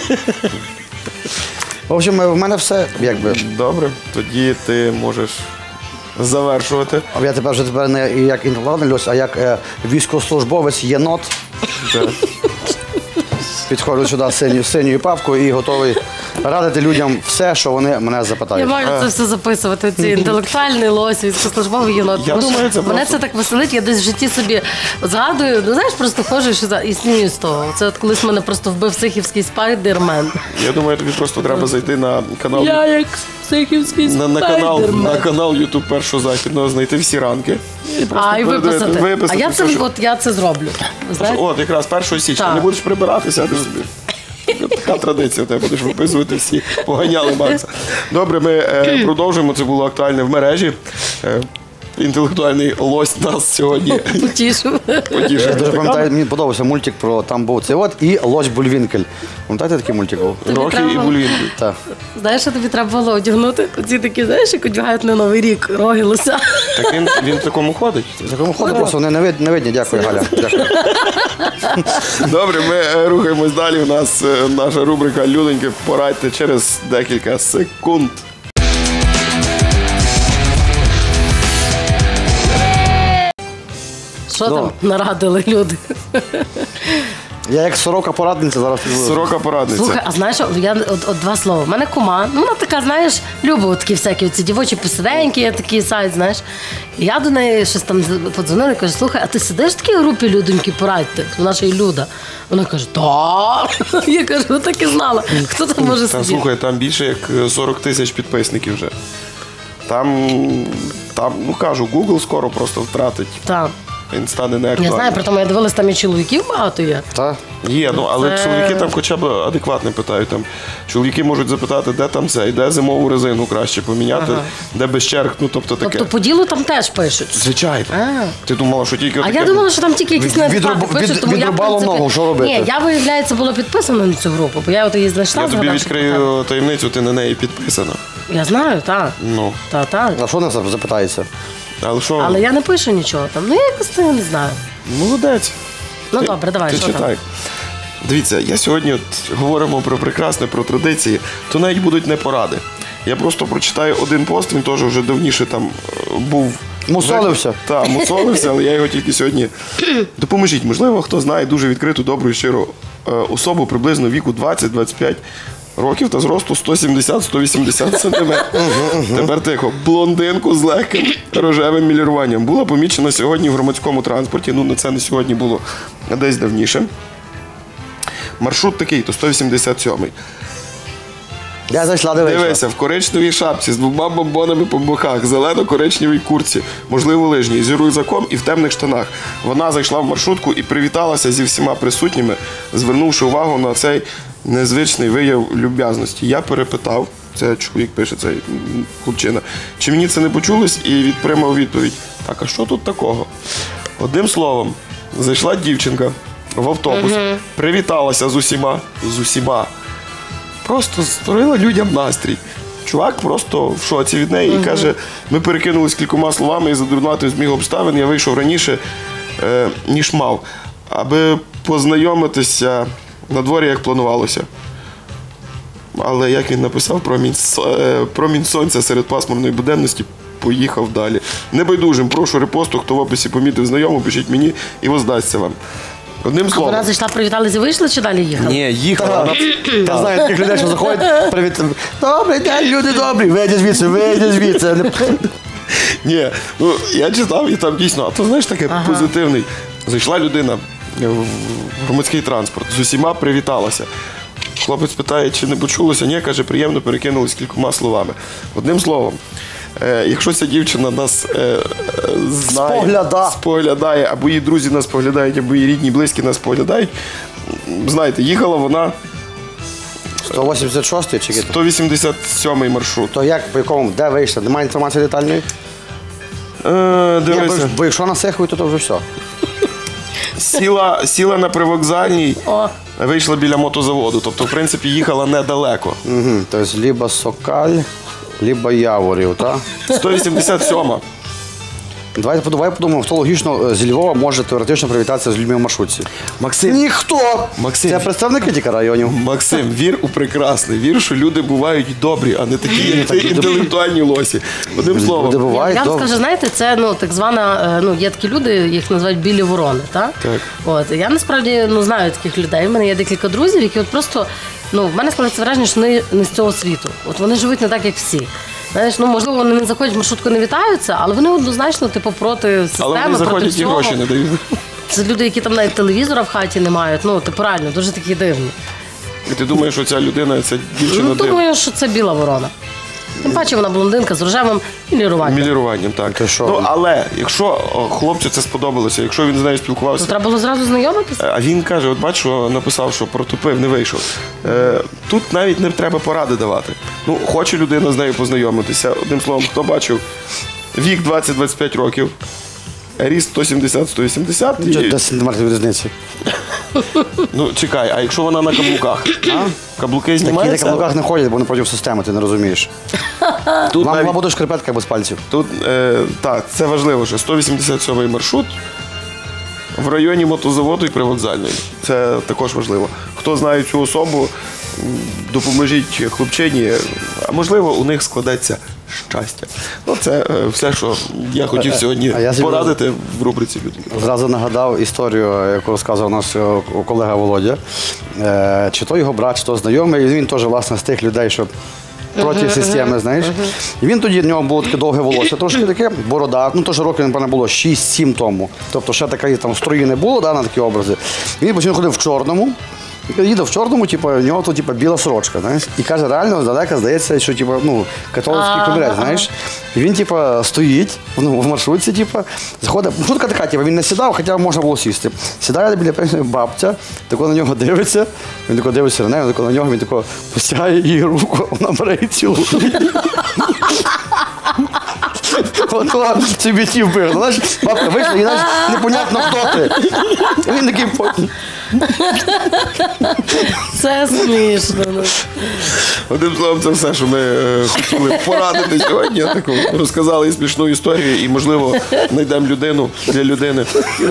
В общем, в мене все, якби. Добре, тоді ти можеш завершувати. А я тепер не як інтелектуальний лось, а як військовослужбовець єнот. Підходжу сюди з синьою папкою і готовий радити людям все, що вони мене Я запитають. маю це все записувати, ці інтелектуальний лось, військовослужбовий єнот. Я думаю, це мене просто- це так веселить, я десь в житті собі згадую, ну знаєш, просто ходжу і снію з того. Це от колись мене просто вбив сихівський спайдермен. Я думаю, тобі просто треба зайти на канал. Я як сихівський На спайдермен. канал YouTube Першого Західного, знайти всі ранки. І виписати. А я це, все, що- я це зроблю. Знаєте? От, якраз 1 січня. Так. Не будеш прибиратися, ти собі. Така традиція, ти будеш виписувати всі поганяли Макса. Добре, ми продовжуємо. Це було актуальне в мережі. Інтелектуальний лось нас сьогодні Потішив. Я дуже пам'ятаю, мені подобався мультик про там був цей от і Лось Бульвінкель. Пам'ятаєте такий мультик був? Рокі треба- і Бульвінкель. Так. Знаєш, що тобі треба було одягнути? Оці такі, знаєш, як одягають на Новий рік роги лося. Так він в такому ходить? В такому ходу просто вони не видні. Дякую, Галя. Дякую. Добре, ми рухаємось далі. У нас наша рубрика «Людоньки, порадьте» через декілька секунд. Що там нарадили люди? Я як сорока-порадниця зараз. Сорока-порадниця. Слухай, а знаєш, я от два слова. У мене кума, ну вона така, знаєш, любить такі всякі оці дівочі посиденьки, є такий сайт, знаєш. І я до неї щось там подзвонила і кажу, слухай, а ти сидиш в такій групі «Людоньки, порадьте»? Вона ще й Люда. Вона каже, так. Я кажу, ну так і знала. Хто там може Та, сидіти? слухай, там більше як 40 тисяч підписників вже. Там, ну кажу, Google скоро просто втратить. Так. Він стане Я неактуальним. знаю, при тому я дивилась, там і чоловіків багато є. Так. Є, ну але Це- чоловіки там хоча б адекватно питають. Там чоловіки можуть запитати, де там це, де зимову резину краще поміняти, Ага. де без черг, ну тобто таке. Тобто по ділу там теж пишуть. Звичайно. А. Ти думала, що тільки А таке? я думала, що там тільки якісь неадекватні пишуть, тому я, в відрубало принципі... ногу, що робити? Ні, я, виявляється, була підписана на цю групу, бо я от її знайшла. Я тобі згадавши про тебе. відкрию таємницю, ти на неї підписана. Я знаю, так. Ну. Так. А що нас запитається? Але що? Але я не пишу нічого там. Ну, я якось це не знаю. Молодець. Ну, добре, давай, Ти що читай. там? Дивіться, я сьогодні от говоримо про прекрасне, про традиції, то навіть будуть не поради. Я просто прочитаю один пост, він теж вже давніше там був. Мусолився. Так, мусолився, але я його тільки сьогодні. Допоможіть, можливо, хто знає дуже відкриту, добру і щиру особу приблизно віку 20-25 років та зросту 170-180 сантиметрів. Тепер тихо. Блондинку з легким рожевим міліруванням була помічена сьогодні в громадському транспорті. Ну, це не сьогодні було, а десь давніше. Маршрут такий, то 187-й. Я зайшла, Дивися, в коричневій шапці з двома бомбонами по боках, зелено-коричневій куртці, можливо, лижній, зі рюкзаком і в темних штанах. Вона зайшла в маршрутку і привіталася зі всіма присутніми, звернувши увагу на цей незвичний вияв люб'язності. Я перепитав, це чоловік пише, цей хлопчина, чи мені це не почулось, і відпрямив відповідь. Так, а що тут такого? Одним словом, зайшла дівчинка в автобус, привіталася з усіма. Просто створила людям настрій. Чувак просто в шоці від неї і каже, ми перекинулись кількома словами і за дурнатою зміг обставин я вийшов раніше, ніж мав, аби познайомитися на дворі, як планувалося. Але, як він написав, промінь сонця серед пасмурної буденності поїхав далі. Небайдужим, прошу репосту, хто в описі помітив знайому, пишіть мені і воздасться вам. Одним А словом. вона зайшла, привіталися і вийшла чи далі їхала? Ні, їхала. Я знаю таких людей, що заходять, привіт. Добрий день, люди добрі, вийдіть звідси. Ні, ну я читав і там дійсно, а то знаєш таке позитивний. Зайшла людина в громадський транспорт, з усіма привіталася. Хлопець питає, чи не почулося. Ні, каже, приємно перекинулись кількома словами. Одним словом, якщо ця дівчина нас знає, споглядає, або її друзі нас споглядають, або її рідні, близькі нас споглядають, знаєте, їхала вона 186-й чи 187-й маршрут. То як, по якому, де вийшла? Немає інформації детальної? Дивися. Бо якщо насихують, то вже все. Сіла на привокзальній, вийшла біля мотозаводу. Тобто, в принципі, їхала недалеко. Тобто, либо Сокаль, либо Яворів, так? 187-ма. Давай подумаємо, хто логічно з Львова може теоретично привітатися з людьми в маршрутці. Максим. Ніхто! Максим. Це представники тільки районів. Максим, вір у прекрасне. Вір, що люди бувають добрі, а не такі, як ти, інтелектуальні лосі. Одним словом. Я вам скажу, знаєте, це так звана, є такі люди, їх називають білі ворони, так? Так. От, я насправді знаю таких людей. У мене є декілька друзів, які от просто, в мене складається враження, що вони не з цього світу. От вони живуть не так, як всі. Знаєш, можливо, вони не заходять в маршрутку, не вітаються, але вони однозначно, проти системи, але вони заходять і гроші не дають. Це люди, які там навіть телевізора в хаті не мають. Реально, дуже такі дивні. І ти думаєш, що ця людина, ця дівчина думаю, що це біла ворона. Тим паче вона блондинка з рожевим міліруванням. Міліруванням, так. Але якщо хлопцю це сподобалося, якщо він з нею спілкувався... То треба було зразу знайомитися? А він каже, от бачиш, написав, що протупив, не вийшов. Тут навіть не треба поради давати. Хоче людина з нею познайомитися. Одним словом, хто бачив, вік 20-25 років, ріст 170-180. 10 сантиметрів різниці. Чекай, а якщо вона на каблуках? Каблуки знімаються? Такі на каблуках не ходять, бо вони проти системи, ти не розумієш. Вам буде шкарпетка без пальців. Тут, так, це важливо, що 187-й маршрут в районі мотозаводу і привокзальної. Це також важливо. Хто знає цю особу, допоможіть хлопчині, а можливо у них складеться щастя. Це все, що я хотів сьогодні порадити в рубриці «Люди». Зразу нагадав історію, яку розказував наш колега Володя. Чи то його брат, чи то знайомий, він теж, власне, з тих людей, що проти системи, знаєш. І він тоді, в нього було таке довге волосся, трошки таке, борода, теж років, напевно, було 6-7 тому. Тобто ще такої строї не було, на такі образи. І він почав ходив в чорному. Їде в чорному, в нього тут біла сорочка, знаєш. І каже, реально, здалека здається, що католицький комірець, знаєш. І він, стоїть в маршрутці, заходить. Маршрутка така, він не сідав, хоча можна було сісти. Сідає біля бабця, тако на нього дивиться, він тако дивиться на неї, тако на нього, він тако постягає її руку, вона бере і цілує. Ото собі ті вбив. Знаєш, бабка вийшла, і знаєш, непонятно, хто ти. Він такий потім. Це смішно. Одним словом, це все, що ми хотіли порадити сьогодні. Розказали і смішну історію, і, можливо, знайдемо людину для людини.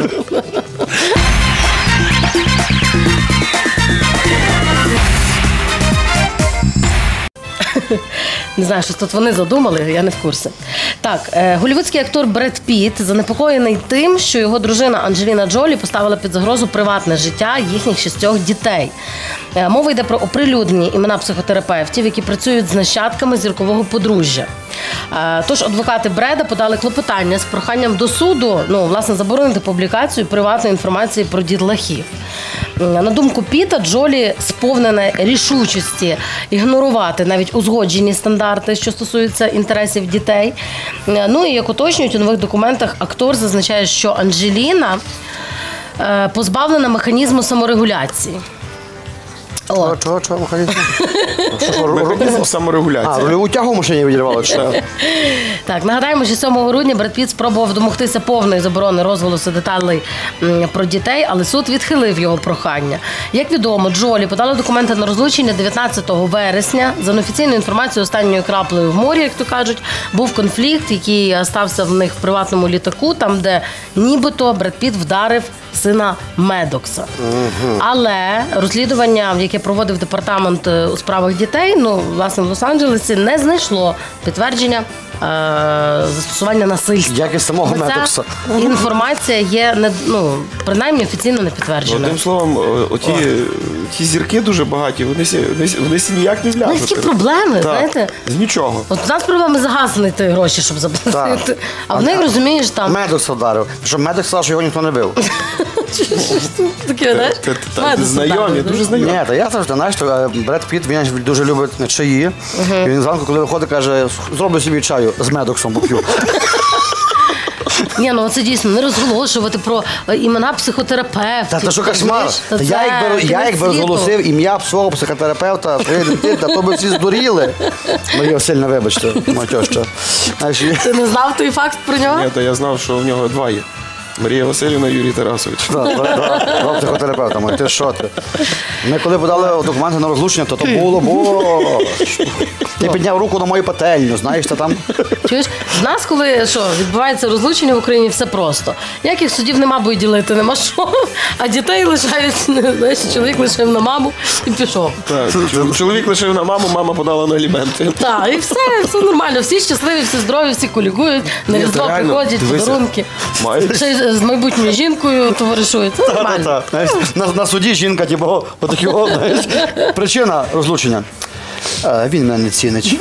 Не знаю, що тут вони задумали, я не в курсі. Так, голлівудський актор Бред Піт занепокоєний тим, що його дружина Анджеліна Джолі поставила під загрозу приватне життя їхніх 6 дітей. Мова йде про оприлюднені імена психотерапевтів, які працюють з нащадками зіркового подружжя. Тож адвокати Бреда подали клопотання з проханням до суду, власне, заборонити публікацію приватної інформації про дітлахів. На думку Піта, Джолі сповнена рішучості ігнорувати навіть узгоджені стандарти, що стосуються інтересів дітей. І як уточнюють, у нових документах актор зазначає, що Анджеліна позбавлена механізму саморегуляції. Чого механізм? Механізм саморегуляції. Рульову тягу в машині відірвало? Так, нагадаємо, що 7 грудня Бред Піт спробував домогтися повної заборони розголосу деталей про дітей, але суд відхилив його прохання. Як відомо, Джолі подала документи на розлучення 19 вересня. За неофіційною інформацією, останньою краплею в морі, як то кажуть, був конфлікт, який стався в них в приватному літаку, там, де нібито Бред Піт вдарив сина Медокса. Але розслідування, яке проводив департамент у справах дітей, власне, в Лос-Анджелесі, не знайшло підтвердження застосування насильства. Як і самого Медокса. Інформація є, принаймні, офіційно не підтверджена. Одним словом, ті зірки дуже багаті, вони ніяк не вляжуть. У них є проблеми, знаєте? З нічого. От у нас проблеми загасити знайти гроші, щоб заплатити. А в них, розумієш, там... Медокса вдарив. Щоб Медокс сказав, що його ніхто не бив. Таке, знаєш? Знайомі, дуже знайомі. Ні, я завжди, знаєш, Бред Піт, він дуже любить чаї. І він зранку, коли виходить, каже, зроблю собі чаю з Медоксом поп'ю. Ні, це дійсно не розголошувати про імена психотерапевтів. Та що кошмар? Я якби розголосив ім'я свого психотерапевта, своєї дитини, то би всі здуріли. Моє сильно, вибачте, матьоща. Ти не знав той факт про нього? Ні, то я знав, що в нього 2 є. Марія Василівна, Юрій Тарасович. Так, психотерапевтами. Ти що ти? Ми коли подали документи на розлучення, то було. Ти підняв руку на мою пательню, знаєш, що там? Чуєш, в нас, коли відбувається розлучення в Україні, все просто. Ніяких судів нема, бо й ділити нема що. А дітей лишають, знаєш, чоловік лишив на маму і пішов. Так, чоловік лишив на маму, мама подала на аліменти. Так, і все нормально. Всі щасливі, всі здорові, всі колігують, на Різдво приходять, подарунки. Ще й з майбутньою жінкою товаришують. Це нормально. На суді жінка, типу, отакого, знаєш. Причина розлучення. Він мене не цінить.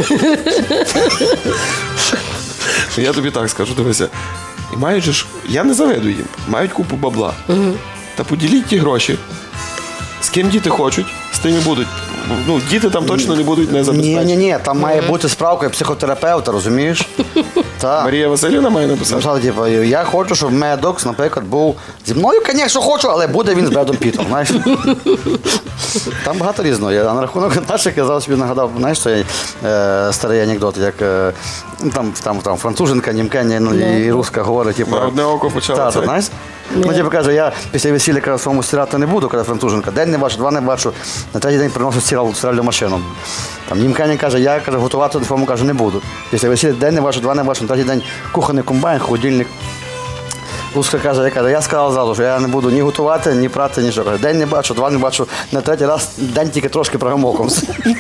Я тобі так скажу, дивися. І мають же ж, я не завидую їм, мають купу бабла. Та поділіть ті гроші. З ким діти хочуть, з тим і будуть. Ну, діти там точно не будуть не забезпечені. Ні, там має бути справка психотерапевта, розумієш? Марія Василівна має написати? Типу, я хочу, щоб Медокс, наприклад, був зі мною, звісно, хочу, але буде він з Бредом Пітом, знаєш? Там багато різного. Я на рахунок наших, я зараз собі нагадав, знаєш, цей старий анекдот, як там француженка, німка і руска говорить, типу... На одне око почала це. Знаєш? Ну, типу, каже, я після весілля своєму стирати не буду, каже француженка. День не бачу, два не бачу, на третій день приносить стиральну машину. Там німка каже, я готувати своєму, каже, не буду. Після весілля день не бачу, два не бачу, на третій день кухонний комбайн, холодильник. Руска каже, я сказав зразу, що я не буду ні готувати, ні прати, нічого. Каже, день не бачу, два не бачу, на третій раз день тільки трошки прогамоком.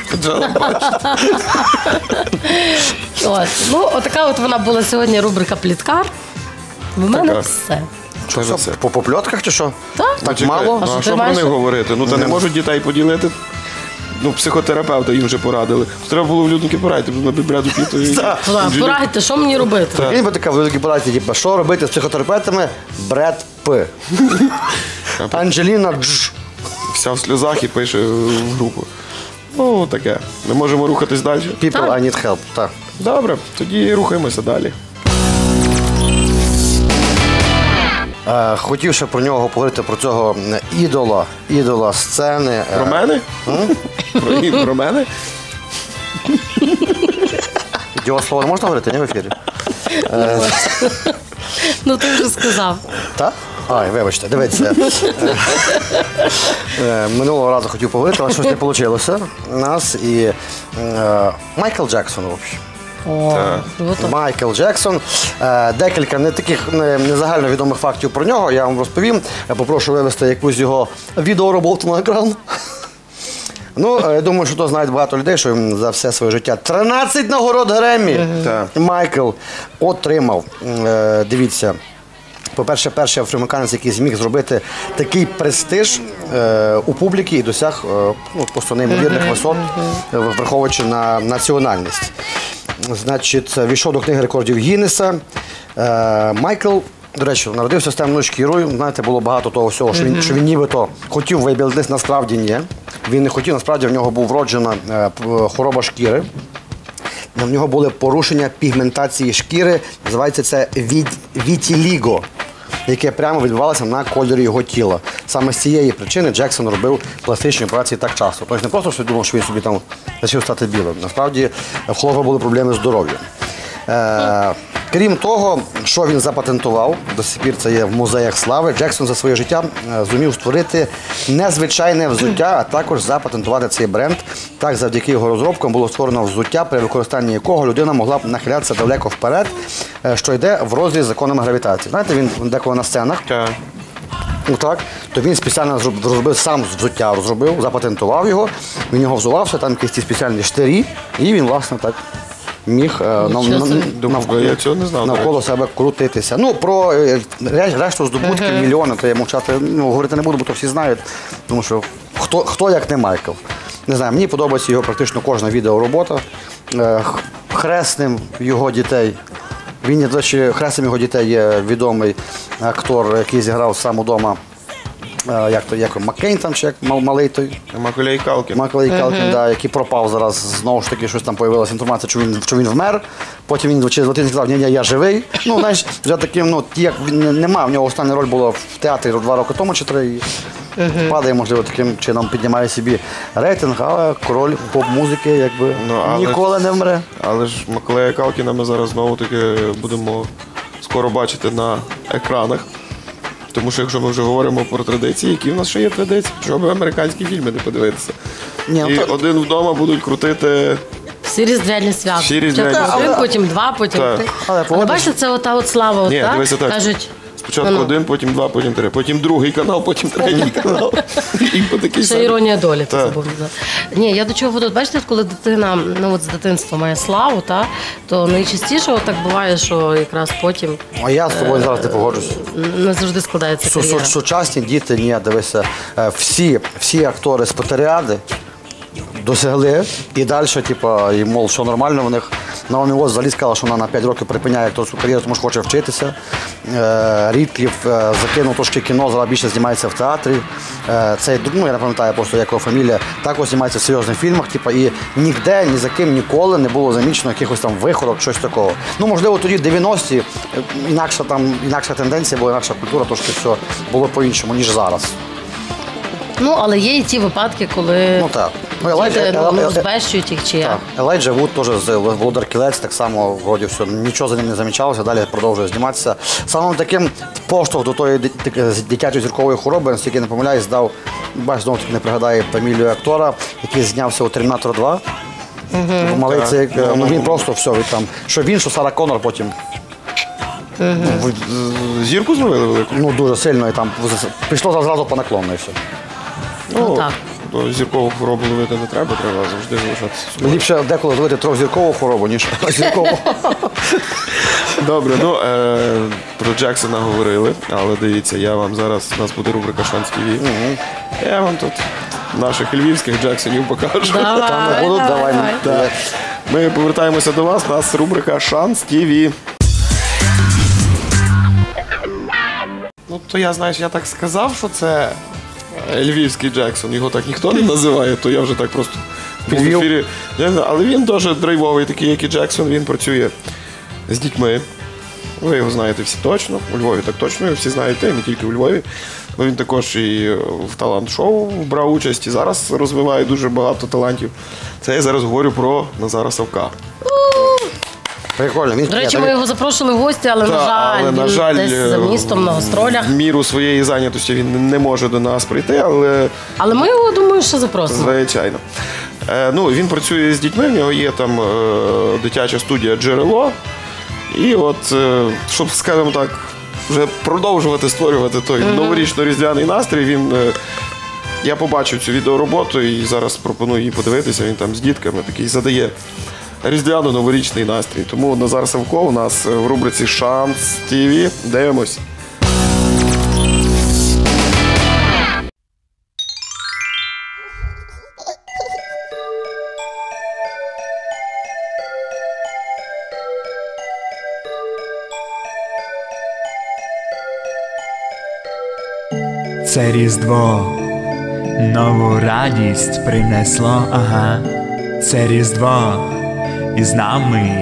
Ну, отака от вона була сьогодні рубрика «Пліткар». В мене все. По пльотках чи що? Так мало? А що про них говорити? Ну, та не можуть дітей поділити. Ну, психотерапевта їм вже порадили. Треба було в людники порадити, на Бреду Піту. Порадьте, що мені робити? Він би така в людики порадити, типу, що робити з психотерапевтами? Бред П. Анджеліна Дж. Вся в сльозах і пише в групу. Ну, таке. Ми можемо рухатись далі. People, I need help. Так. Добре, тоді рухаємося далі. Хотів ще про нього поговорити, про цього ідола сцени. Про мене? Про мене? Його слово не можна говорити, не в ефірі? Ну, ти вже сказав. Так? Ай, вибачте, дивіться. Минулого разу хотів поговорити, але щось не вийшло у нас. І Майкл Джексон, взагалі. Майкл Джексон. Декілька незагально відомих фактів про нього я вам розповім. Я попрошу вивести якусь його відеороботу на екран. Ну, я думаю, що то знають багато людей, що він за все своє життя 13 нагород Греммі Майкл отримав. Дивіться. По-перше, перший афроамериканець, який зміг зробити такий престиж у публіки і досяг просто неймовірних висот, враховуючи на національність. Значить, війшов до книги рекордів Гіннеса. Майкл, до речі, народився з темною шкірою. Знаєте, було багато того всього, що він нібито хотів вибілитись, насправді ні. Він не хотів, насправді в нього був вроджена хвороба шкіри. В нього були порушення пігментації шкіри, називається це вітіліго, яке прямо відбувалося на кольорі його тіла. Саме з цієї причини Джексон робив пластичні операції так часто. Тобто не просто що думав, що він собі там почав стати білим. Насправді в хлопця були проблеми з здоров'ям. Крім того, що він запатентував, до сих пір це є в музеях слави, Джексон за своє життя зумів створити незвичайне взуття, а також запатентувати цей бренд. Так, завдяки його розробкам було створено взуття, при використанні якого людина могла б нахилятися далеко вперед, що йде в розріз з законами гравітації. Знаєте, він деколи на сценах. Так, то він спеціально зробив, сам взуття розробив, запатентував його, він його взувався, там якісь ті спеціальні штирі, і він, власне, так міг навколо себе крутитися. Ну, про решту здобутків, мільйони, то я мовчати говорити не буду, бо то всі знають, тому що хто як не Майкл. Не знаю, мені подобається його практично кожна відеоробота. Хресним його дітей. Він, до речі, хресним його дітей є відомий актор, який зіграв сам удома, як Маккейн там, чи як малий той. Маколей Калкін. Маколей Калкін, який пропав зараз, знову ж таки, щось там появилася інформація, що він вмер. Потім він через 2 тижні сказав, ні, я живий. Ну, знаєш, вже таким, як він нема, в нього остання роль була в театрі 2 роки тому чи 3. Падає, можливо, таким чином піднімає собі рейтинг, але король поп-музики якби ніколи не вмре. Але ж Маколея Калкіна ми зараз знову таки будемо скоро бачити на екранах. Тому що якщо ми вже говоримо про традиції, які в нас ще є традиції, чого би американські фільми не подивитися. І один вдома будуть крутити... Всі різдвяні свята. Один, потім два, потім три. Але бачите, це ота от слава, ні, дивися так. Кажуть... Спочатку один, потім два, потім три. Потім другий канал, потім третій канал. Це іронія долі, ти забув. Ні, я до чого тут, бачите, коли дитина, з дитинства має славу, то найчастіше так буває, що якраз потім... А я з тобою зараз не погоджусь. Не завжди складається кар'єра. Сучасні діти, ні, дивися, всі актори з Патеріади досягли і далі, і, мол, все нормально в них. Наомі Уотс взагалі сказала, що вона на 5 років припиняє акторську кар'єру, тому що хоче вчитися. Рідкліф закинув трошки кіно, зараз більше знімається в театрі. Цей, я не пам'ятаю просто, як його фамілія, також знімається в серйозних фільмах, і ніде, ні за ким ніколи не було замічено якихось там виходок, щось такого. Можливо, тоді в 90-ті інакша тенденція була, інакша культура, трошки все було по-іншому, ніж зараз. Але є і ті випадки, коли діти збещують їх чи як. Елайджа Вуд теж з Володар Кілець, так само вроді все, нічого за ним не замічалося, далі продовжує зніматися. Самим таким поштовх до тої дитячої зіркової хвороби, наскільки не помиляюсь, дав, знову таки не пригадаю фамілію актора, який знявся у «Термінатор 2». Малий цей, він просто все, що він, що Сара Коннор потім. Зірку зробили велику? Дуже сильно, і там пішло зразу по наклону і все. Так. Зіркову хворобу ловити не треба завжди залишатися. Ліпше деколи ловити трьохзіркову хворобу, ніж зіркову. Добре, про Джексона говорили, але дивіться, у нас буде рубрика «Шанс ТВ». Я вам тут наших львівських Джексонів покажу. Давай. Ми повертаємося до вас, у нас рубрика «Шанс ТВ». То я так сказав, що це львівський Джексон, його так ніхто не називає, то я вже так просто в ефірі. Але він дуже драйвовий, такий, як і Джексон, він працює з дітьми. Ви його знаєте всі точно, у Львові так точно, його всі знаєте, не тільки у Львові. Він також і в талант-шоу брав участь, і зараз розвиває дуже багато талантів. Це я зараз говорю про Назара Савка. Прикольно. До речі, ми його запрошували в гості, але, на жаль, він десь за містом на гастролях. В міру своєї зайнятості він не може до нас прийти, але ми його, думаю, ще запросимо. Звичайно. Він працює з дітьми, в нього є там дитяча студія «Джерело». І щоб, скажімо так, вже продовжувати створювати той новорічно-різдвяний настрій, я побачив цю відеороботу і зараз пропоную її подивитися, він там з дітками такий задає різдвяно-новорічний настрій. Тому Назар Савко у нас в рубриці «Шанс ТВ». Дивимось. Це Різдво нову радість принесло, це Різдво із нами.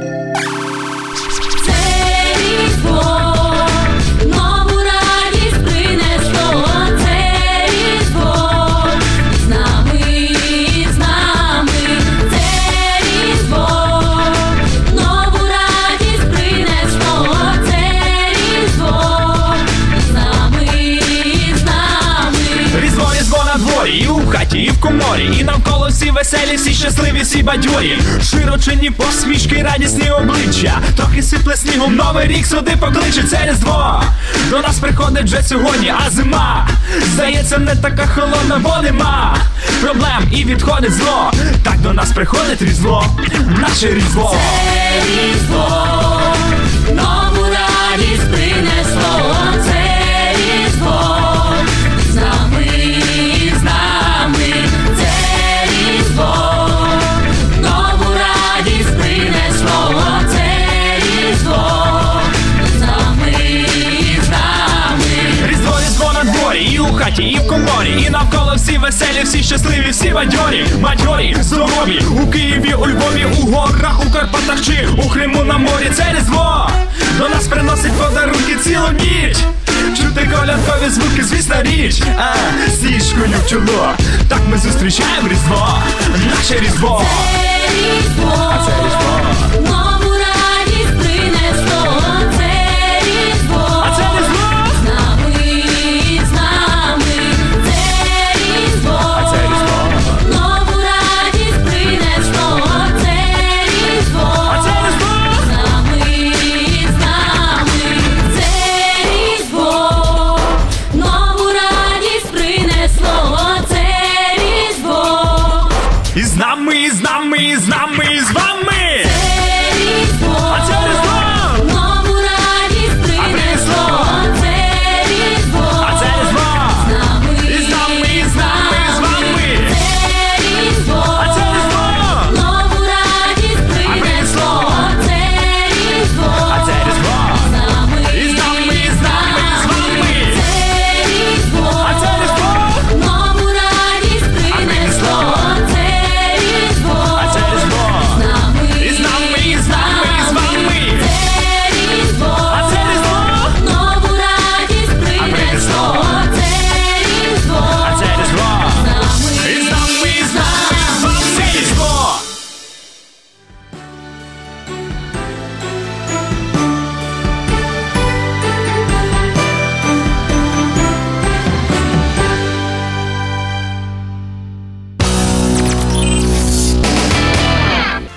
І у хаті, і в коморі, і навколо всі веселі, всі щасливі, всі бадьорі. Широчені посмішки, радісні обличчя, трохи сипле снігом, новий рік сюди покличе. Це Різдво до нас приходить вже сьогодні, а зима здається не така холодна, бо нема проблем і відходить зло. Так до нас приходить Різдво, наше Різдво. Це Різдво нову радість принесло. Це Різдво з нами. Це Різдво нову радість принесло. Це Різдво з нами. Різдво на дворі, і у хаті, і в коморі, і навколо всі веселі, всі щасливі, всі бадьорі. Бадьорі, здорові, у Києві, у Львові, у горах, у Карпатах чи у Криму на морі. Це Різдво до нас приносить подарунки цілу ніч. Чути колядкові звуки, звісна річ, сніжкою в чоло. Так ми зустрічаємо Різдво, наше Різдво. Це Різдво нову радість принесло. Це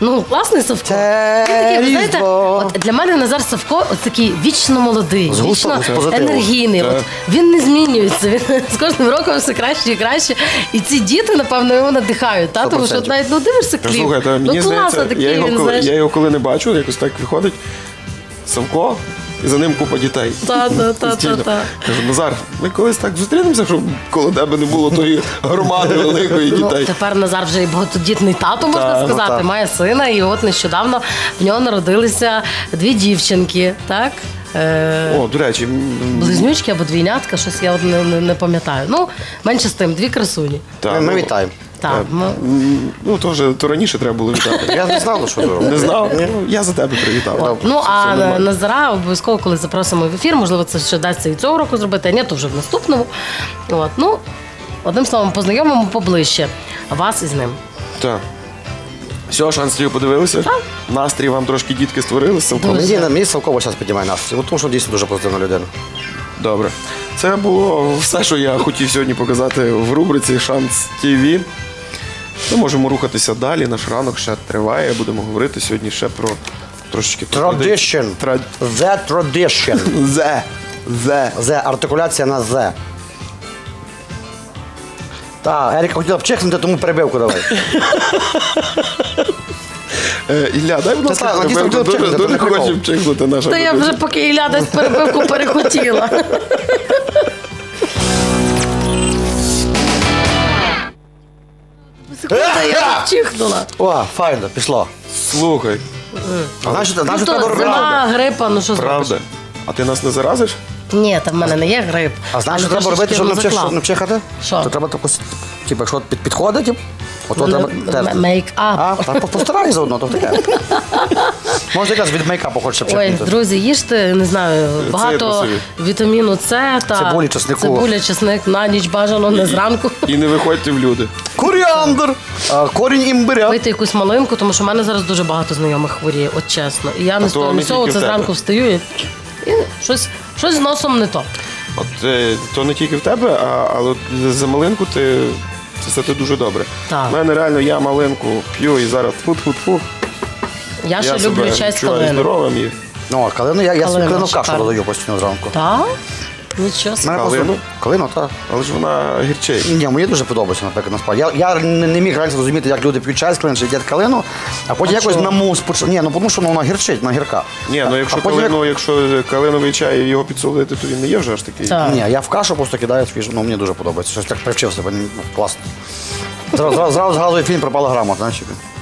Ну, класний Савко. Він такий, ви знаєте, от для мене Назар Савко от такий вічно молодий, вічно енергійний. От, він не змінюється, він з кожним роком все краще і краще. І ці діти, напевно, його надихають. Та? Тому що от навіть дивишся кліп. Слухайте, мені здається, я його коли не бачу, якось так виходить Савко, і за ним купа дітей. Так. Кажу, Назар, ми колись так зустрінемося, щоб коло тебе не було тої громади великої дітей. Тепер Назар вже і багатодітний тато, можна сказати, має сина, і от нещодавно в нього народилися 2 дівчинки, так? О, до речі. Близнючки або двійнятка, щось я от не пам'ятаю. Ну, менше з тим, 2 красуні. Ми вітаємо. Так, ну, то раніше треба було вітати. Я не знав, що робити. Не знав? Я за тебе привітав. Ну, а Назара обов'язково, коли запросимо в ефір, можливо, це ще дасться і цього року зробити, а ні, то вже в наступному. Ну, одним словом, познайомимо поближче вас із ним. Так. Все, шансів подивилися? Так. Настрій вам трошки дітки створили? Мені Савко зараз піднімає настрій, тому що дійсно дуже позитивна людина. Добре. Це було все, що я хотів сьогодні показати в рубриці «Шанс ТВ». Ми можемо рухатися далі, наш ранок ще триває, будемо говорити сьогодні ще про трошечки... Tradition. The tradition. The. Артикуляція на the. Так, Еріка хотіла б чихнути, тому перебивку давай. Ілля, дай, будь ласка, перебивку, дуже хочемо чихнути наша. Та я вже поки Ілля дасть перебивку перехотіла. Секунда, я чихнула. О, файно, пішло. Слухай. Значить, треба робити. Зима, грипа, ну що зробиш? Правда. А ти нас не заразиш? Ні, там в мене не є грип. А знаєш, що треба робити, щоб не чихати? Що? То треба таку, якщо підходить, ото треба... Мейк-ап. Постарайся заодно, то таке. Може, якраз від мейкапу хочеш чихнути. Ой, друзі, їжте, не знаю, багато вітаміну С та цибуля, чесник, на ніч бажано, не зранку. І не виходьте в люди. Коріандр, корінь імбиря. Пийте якусь малинку, тому що в мене зараз дуже багато знайомих хворіє, от чесно. І я не стою, це зранку встаю і щось з носом не то. От то не тільки в тебе, але за малинку це дуже добре. У мене реально, я малинку п'ю і зараз фу-фу-фу. Я ще люблю чай з калини. Здоровим і... Ну, калину, я калину в кашу додаю постійно зранку. Так? Нічого собі. Калину, так. Але ж вона гірчить. Ні, мені дуже подобається, наприклад, насправді. Я не міг раніше зрозуміти, як люди п'ють чай з калини чи їдять калину, а потім якось на мус почали. Ні, ну тому що вона гірчить, вона гірка. Ні, ну якщо калиновий чай його підсолити, то він не є вже аж такий. Ні, я в кашу просто кидаю свіжу, ну мені дуже подобається. Щось так привчився, класно. Зразу згадую фільм «Пропала грамота»,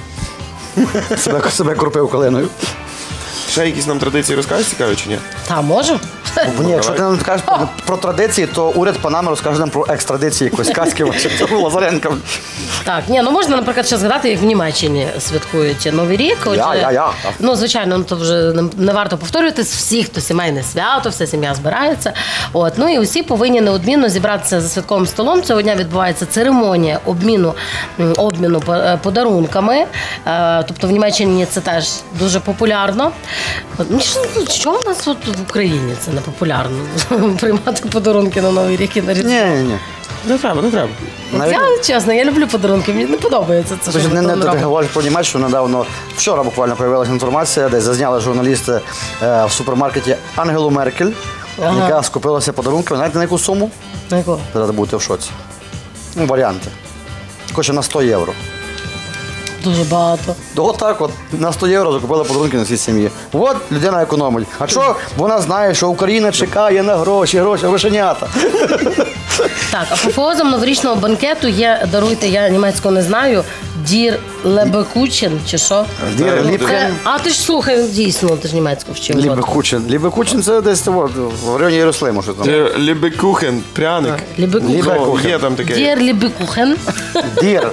себе крупив калиною. Ще якісь нам традиції розкажеш, цікаві чи ні? Та, можу. Ні, якщо ти нам скажеш про традиції, то уряд Панами розкаже нам про екстрадиції якоїсь казки Лазаренка. Так, ні, ну можна, наприклад, ще згадати, як в Німеччині святкують Новий рік. Ну, звичайно, то вже не варто повторюватись. Всі, хто сімейне свято, вся сім'я збирається. Ну і усі повинні неодмінно зібратися за святковим столом. Цього дня відбувається церемонія обміну подарунками. Тобто в Німеччині це теж дуже популярно. Що в нас в Україні це не популярно? Приймати подарунки на Новий рік і на Різдво? Ні. Не треба. Я, чесно, я люблю подарунки, мені не подобається це, що ти говориш про Німеччину, недавно, вчора буквально появилася інформація, де зазняли журналісти в супермаркеті Ангелу Меркель, яка скупилася подарунками, знаєте, на яку суму? На яку? Треба бути в шоці. Варіанти. Хоче на 100 євро. Дуже багато. Отак на 100 євро закупила подарунки на свій сім'ї. От людина економить. А що? Вона знає, що Україна чекає на грошенята. Так, апофеозом новорічного банкету є, даруйте, я німецького не знаю, Дір Лебекучен, чи що? Дір Ліпкен. А ти ж слухай, дійсно, ти ж німецьку вчив. Лібекучен. Лібекучен це десь в районі Єрусалиму. Лібекухен, пряник. Лібекухен. Є там таке. Дір Лібекухен. Дір.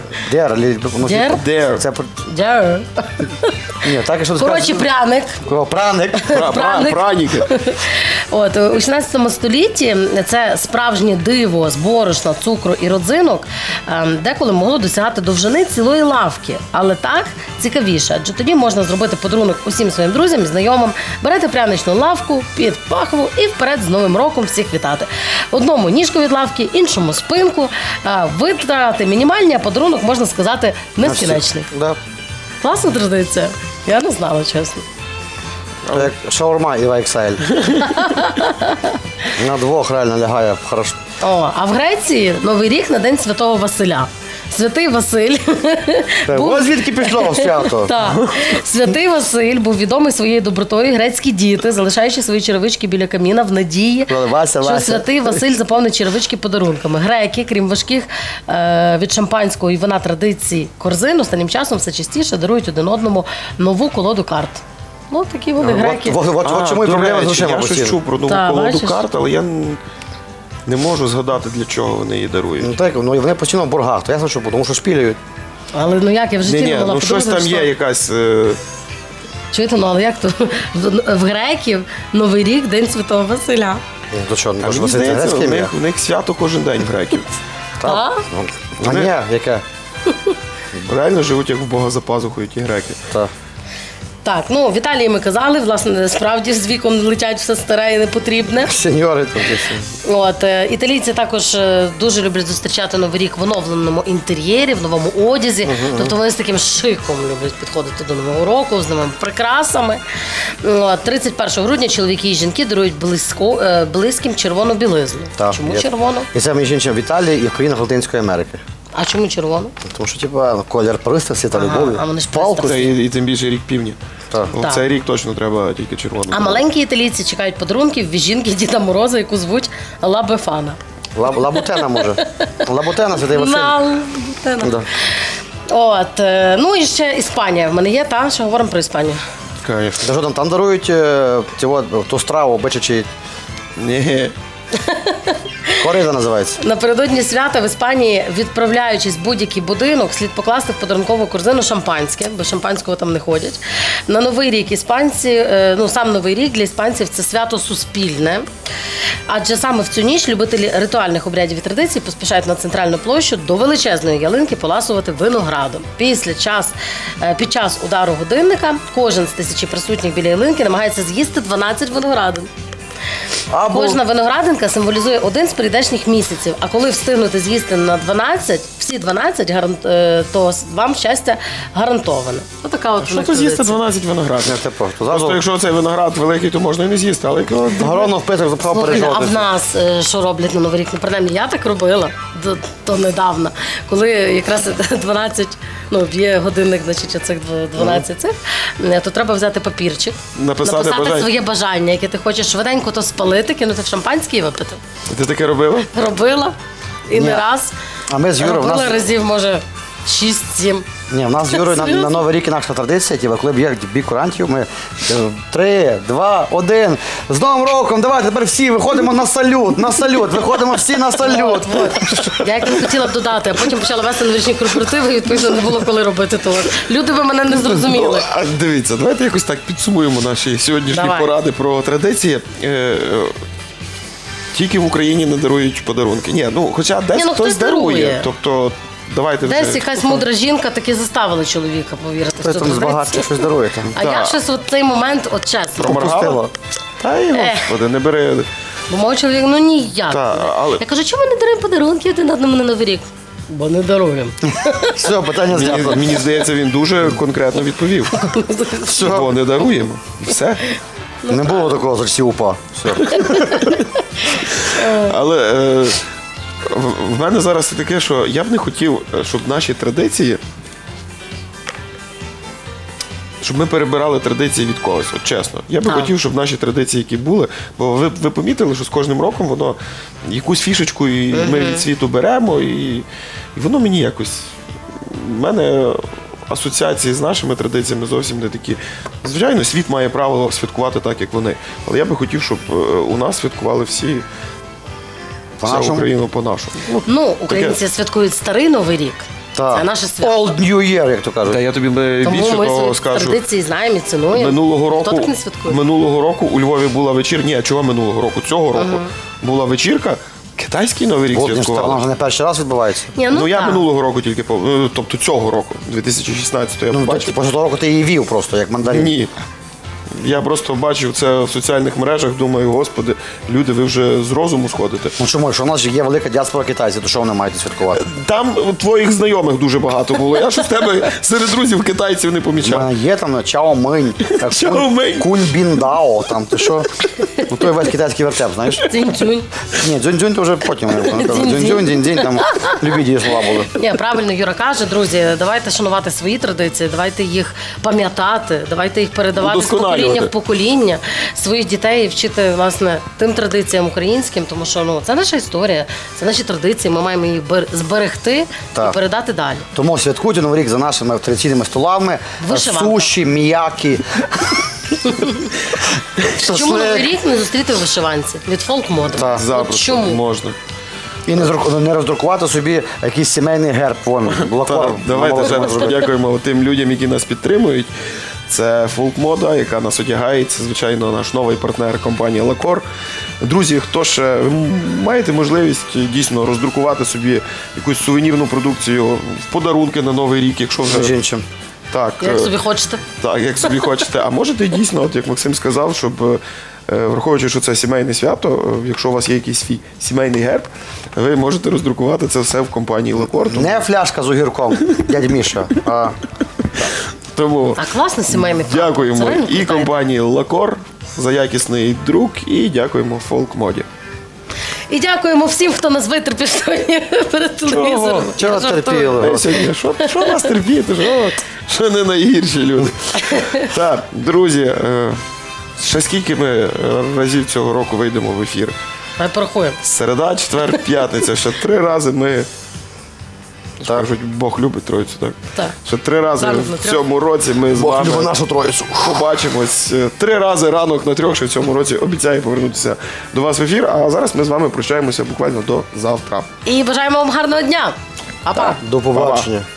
Дір. Ні, так і що коротше, пряник. Праніки. У 16 столітті це справжнє диво з борошна, цукру і родзинок деколи могло досягати довжини цілої лавки. Але так цікавіше, адже тоді можна зробити подарунок усім своїм друзям і знайомим. Берете пряничну лавку під пахву і вперед з Новим роком всіх вітати. Одному ніжку від лавки, іншому спинку. Витрати мінімальні, а подарунок, можна сказати, нескінченний. Класна традиція. Я не знала, чесно. То як шаурма і XL. На двох реально лягає хорошо. О, а в Греції Новий рік на День Святого Василя. Святий Василь. Ось звідки пішло свято. Так. Святий Василь був відомий своєю добротою. Грецькі діти, залишаючи свої черевички біля каміна в надії, що святий Василь заповнить черевички подарунками. Греки, крім важких від шампанського і вина традицій корзин, останнім часом все частіше дарують один одному нову колоду карт. Ну, такі вони греки. От чому і проблема з грошима. Я щось чув про нову колоду карт, але я не можу згадати, для чого вони її дарують. Ну так, вони постійно в боргах, то ясно, що тому що шпілюють. Але ну як, я в житті не була щось там є якась... Чуєте, ну але як то? В греків Новий рік, День Святого Василя. То що, а мені здається, у них свято кожен день в греків. Так? А ні, яке? Реально живуть як в Бога за пазухою ті греки. Так. Так, ну в Італії ми казали, власне, справді з віком летять все старе і непотрібне. Сеньори тут. От, італійці також дуже люблять зустрічати Новий рік в оновленому інтер'єрі, в новому одязі. Тобто вони з таким шиком люблять підходити до Нового року, з новими прикрасами. 31 грудня чоловіки і жінки дарують близьким червону білизну. Чому червону? І це між іншим в Італії і в країнах Латинської Америки. А чому червону? Тому що, колір пристрасті та любові. А вони ж І тим більше рік півдня. В цей рік точно треба тільки червону. А маленькі італійці чекають подарунків від жінки Діда Мороза, яку звуть Ла Бефана. Лабутена, може. Лабутена, Святий Василь. Лабутена. От, ну і ще Іспанія. В мене є, що говоримо про Іспанію. Конечно. Що там дарують ту страву, бичачі? Ні. Корида називається. Напередодні свята в Іспанії, відправляючись в будь-який будинок, слід покласти в подарункову корзину шампанське, бо шампанського там не ходять. На Новий рік іспанці, сам Новий рік для іспанців це свято суспільне. Адже саме в цю ніч любителі ритуальних обрядів і традицій поспішають на центральну площу до величезної ялинки поласувати виноградом. Під час удару годинника кожен з тисячі присутніх біля ялинки намагається з'їсти 12 виноградин. Кожна виноградинка символізує один з прийдешніх місяців, а коли встигнути з'їсти на 12, всі 12, то вам щастя гарантоване. Що то з'їсти 12 виноградів? Просто якщо цей виноград великий, то можна і не з'їсти, але Гороно впиток запхав пережовувати. А в нас що роблять на Новий рік? Ну, принаймні, я так робила до недавно, коли якраз 12, є годинник, значить, оцих 12 цих, то треба взяти папірчик, написати своє бажання, яке ти хочеш швиденько то спалити, кинути в шампанське і випити. Ти таке робила? Робила. І не раз. А ми з Юрою... Робила разів, може, 6-7. Ні, в нас з Юрою на Новий рік інакша традиція, коли б'є бій курантів, ми 3, 2, 1, з Новим роком, давайте тепер всі виходимо на салют, виходимо всі на салют. Я як не хотіла б додати, а потім почала вести новорічні корпоративи і відповідно не було коли робити того. Люди би мене не зрозуміли. Дивіться, давайте якось так підсумуємо наші сьогоднішні поради про традиції. Тільки в Україні не дарують подарунки. Ні, хоча десь хтось дарує. Тобто, давайте десь якась мудра жінка таки заставила чоловіка повірити в цю традицію. Багато щось дарує. А я щось в цей момент, чесно, пропустила. Та й, господи, не бери. Бо мого чоловіка, ніяк. Я кажу, чому ми не даруємо подарунки один одному на Новий рік? Бо не даруємо. Все, питання знято. Мені здається, він дуже конкретно відповів. Бо не даруємо. Все. Не було такого за часів УПА. Все. Але в мене зараз таке, що я б не хотів, щоб наші традиції, щоб ми перебирали традиції від когось, чесно. Я би хотів, щоб наші традиції, які були, бо ви помітили, що з кожним роком воно якусь фішечку і ми від світу беремо, і воно мені якось, в мене асоціації з нашими традиціями зовсім не такі. Звичайно, світ має право святкувати так, як вони. Але я би хотів, щоб у нас святкували вся Україна по-нашому. Українці святкують старий Новий рік. Це наше свято. Old New Year, як то кажуть. Та я тобі більше того скажу. Тому ми традиції знаємо і цінуємо. Хто так не святкує? Минулого року у Львові була вечірка. Ні, чого минулого року? Цього року була вечірка. Китайський Новий рік святкували. Вона вже не перший раз відбувається. Я минулого року тільки, тобто цього року, 2016-го, я побачив. Поза того року ти її вів просто, як мандарин. Ні. Я просто бачив це в соціальних мережах, думаю, господи, люди, ви вже з розуму сходите. Ну чому? Що у нас же є велика діаспора китайців, то що вони мають святкувати? Там твоїх знайомих дуже багато було. Я ж в тебе серед друзів китайців не помічав. У мене є там Чао Минь, Кунь Бін Дао, там, ти що? Ну той весь китайський вертеп, знаєш? Дзінь-дзюнь. Ні, дзюнь-дзюнь то вже потім. Дзюнь-дзюнь, дзінь-дзінь, там любі дії слова були. Ні, правильно Юра каже, друзі, давайте шанувати свої традиції, давайте їх пам'ятати, давайте їх передавати з покоління в покоління, своїх дітей вчити, власне, тим традиціям українським, тому що це наша історія, це наші традиції, ми маємо їх зберегти і передати далі. Тому святкуйте Новий рік за нашими традиційними столами, суші, міякі. Чому Новий рік не зустріти в вишиванці від фолк-моди? Запросто можна. І не роздрукувати собі якийсь сімейний герб. Давайте ще раз подякуємо тим людям, які нас підтримують. Це фолк-мода, яка нас одягає. Це, звичайно, наш новий партнер компанія «Лакор». Друзі, хто ще маєте можливість дійсно роздрукувати собі якусь сувенірну продукцію в подарунки на Новий рік, якщо вже... Так, як собі хочете. Так, як собі хочете. А можете дійсно, от як Максим сказав, щоб, враховуючи, що це сімейне свято, якщо у вас є якийсь свій сімейний герб, ви можете роздрукувати це все в компанії «Лакор». Не фляжка з огірком, дядь Міша, а... Тому а класний сімейний прапор. Дякуємо і компанії «Лакор» за якісний друк, і дякуємо «Фолк-моді». І дякуємо всім, хто нас витерпів сьогодні перед телевізором. Чого терпіли? Що нас терпіти? Що не найгірші люди? Так, друзі, ще скільки ми разів цього року вийдемо в ефір? Давай порахуємо. Середа, четвер, п'ятниця. Ще 3 рази ми... Кажуть, Бог любить Троїцю, так? Так. Ще 3 рази в цьому році ми з вами любить нашу Троїцю. Побачимось. 3 рази ранок на 3, ще в цьому році обіцяю повернутися до вас в ефір. А зараз ми з вами прощаємося буквально до завтра. І бажаємо вам гарного дня. Па-па. До побачення.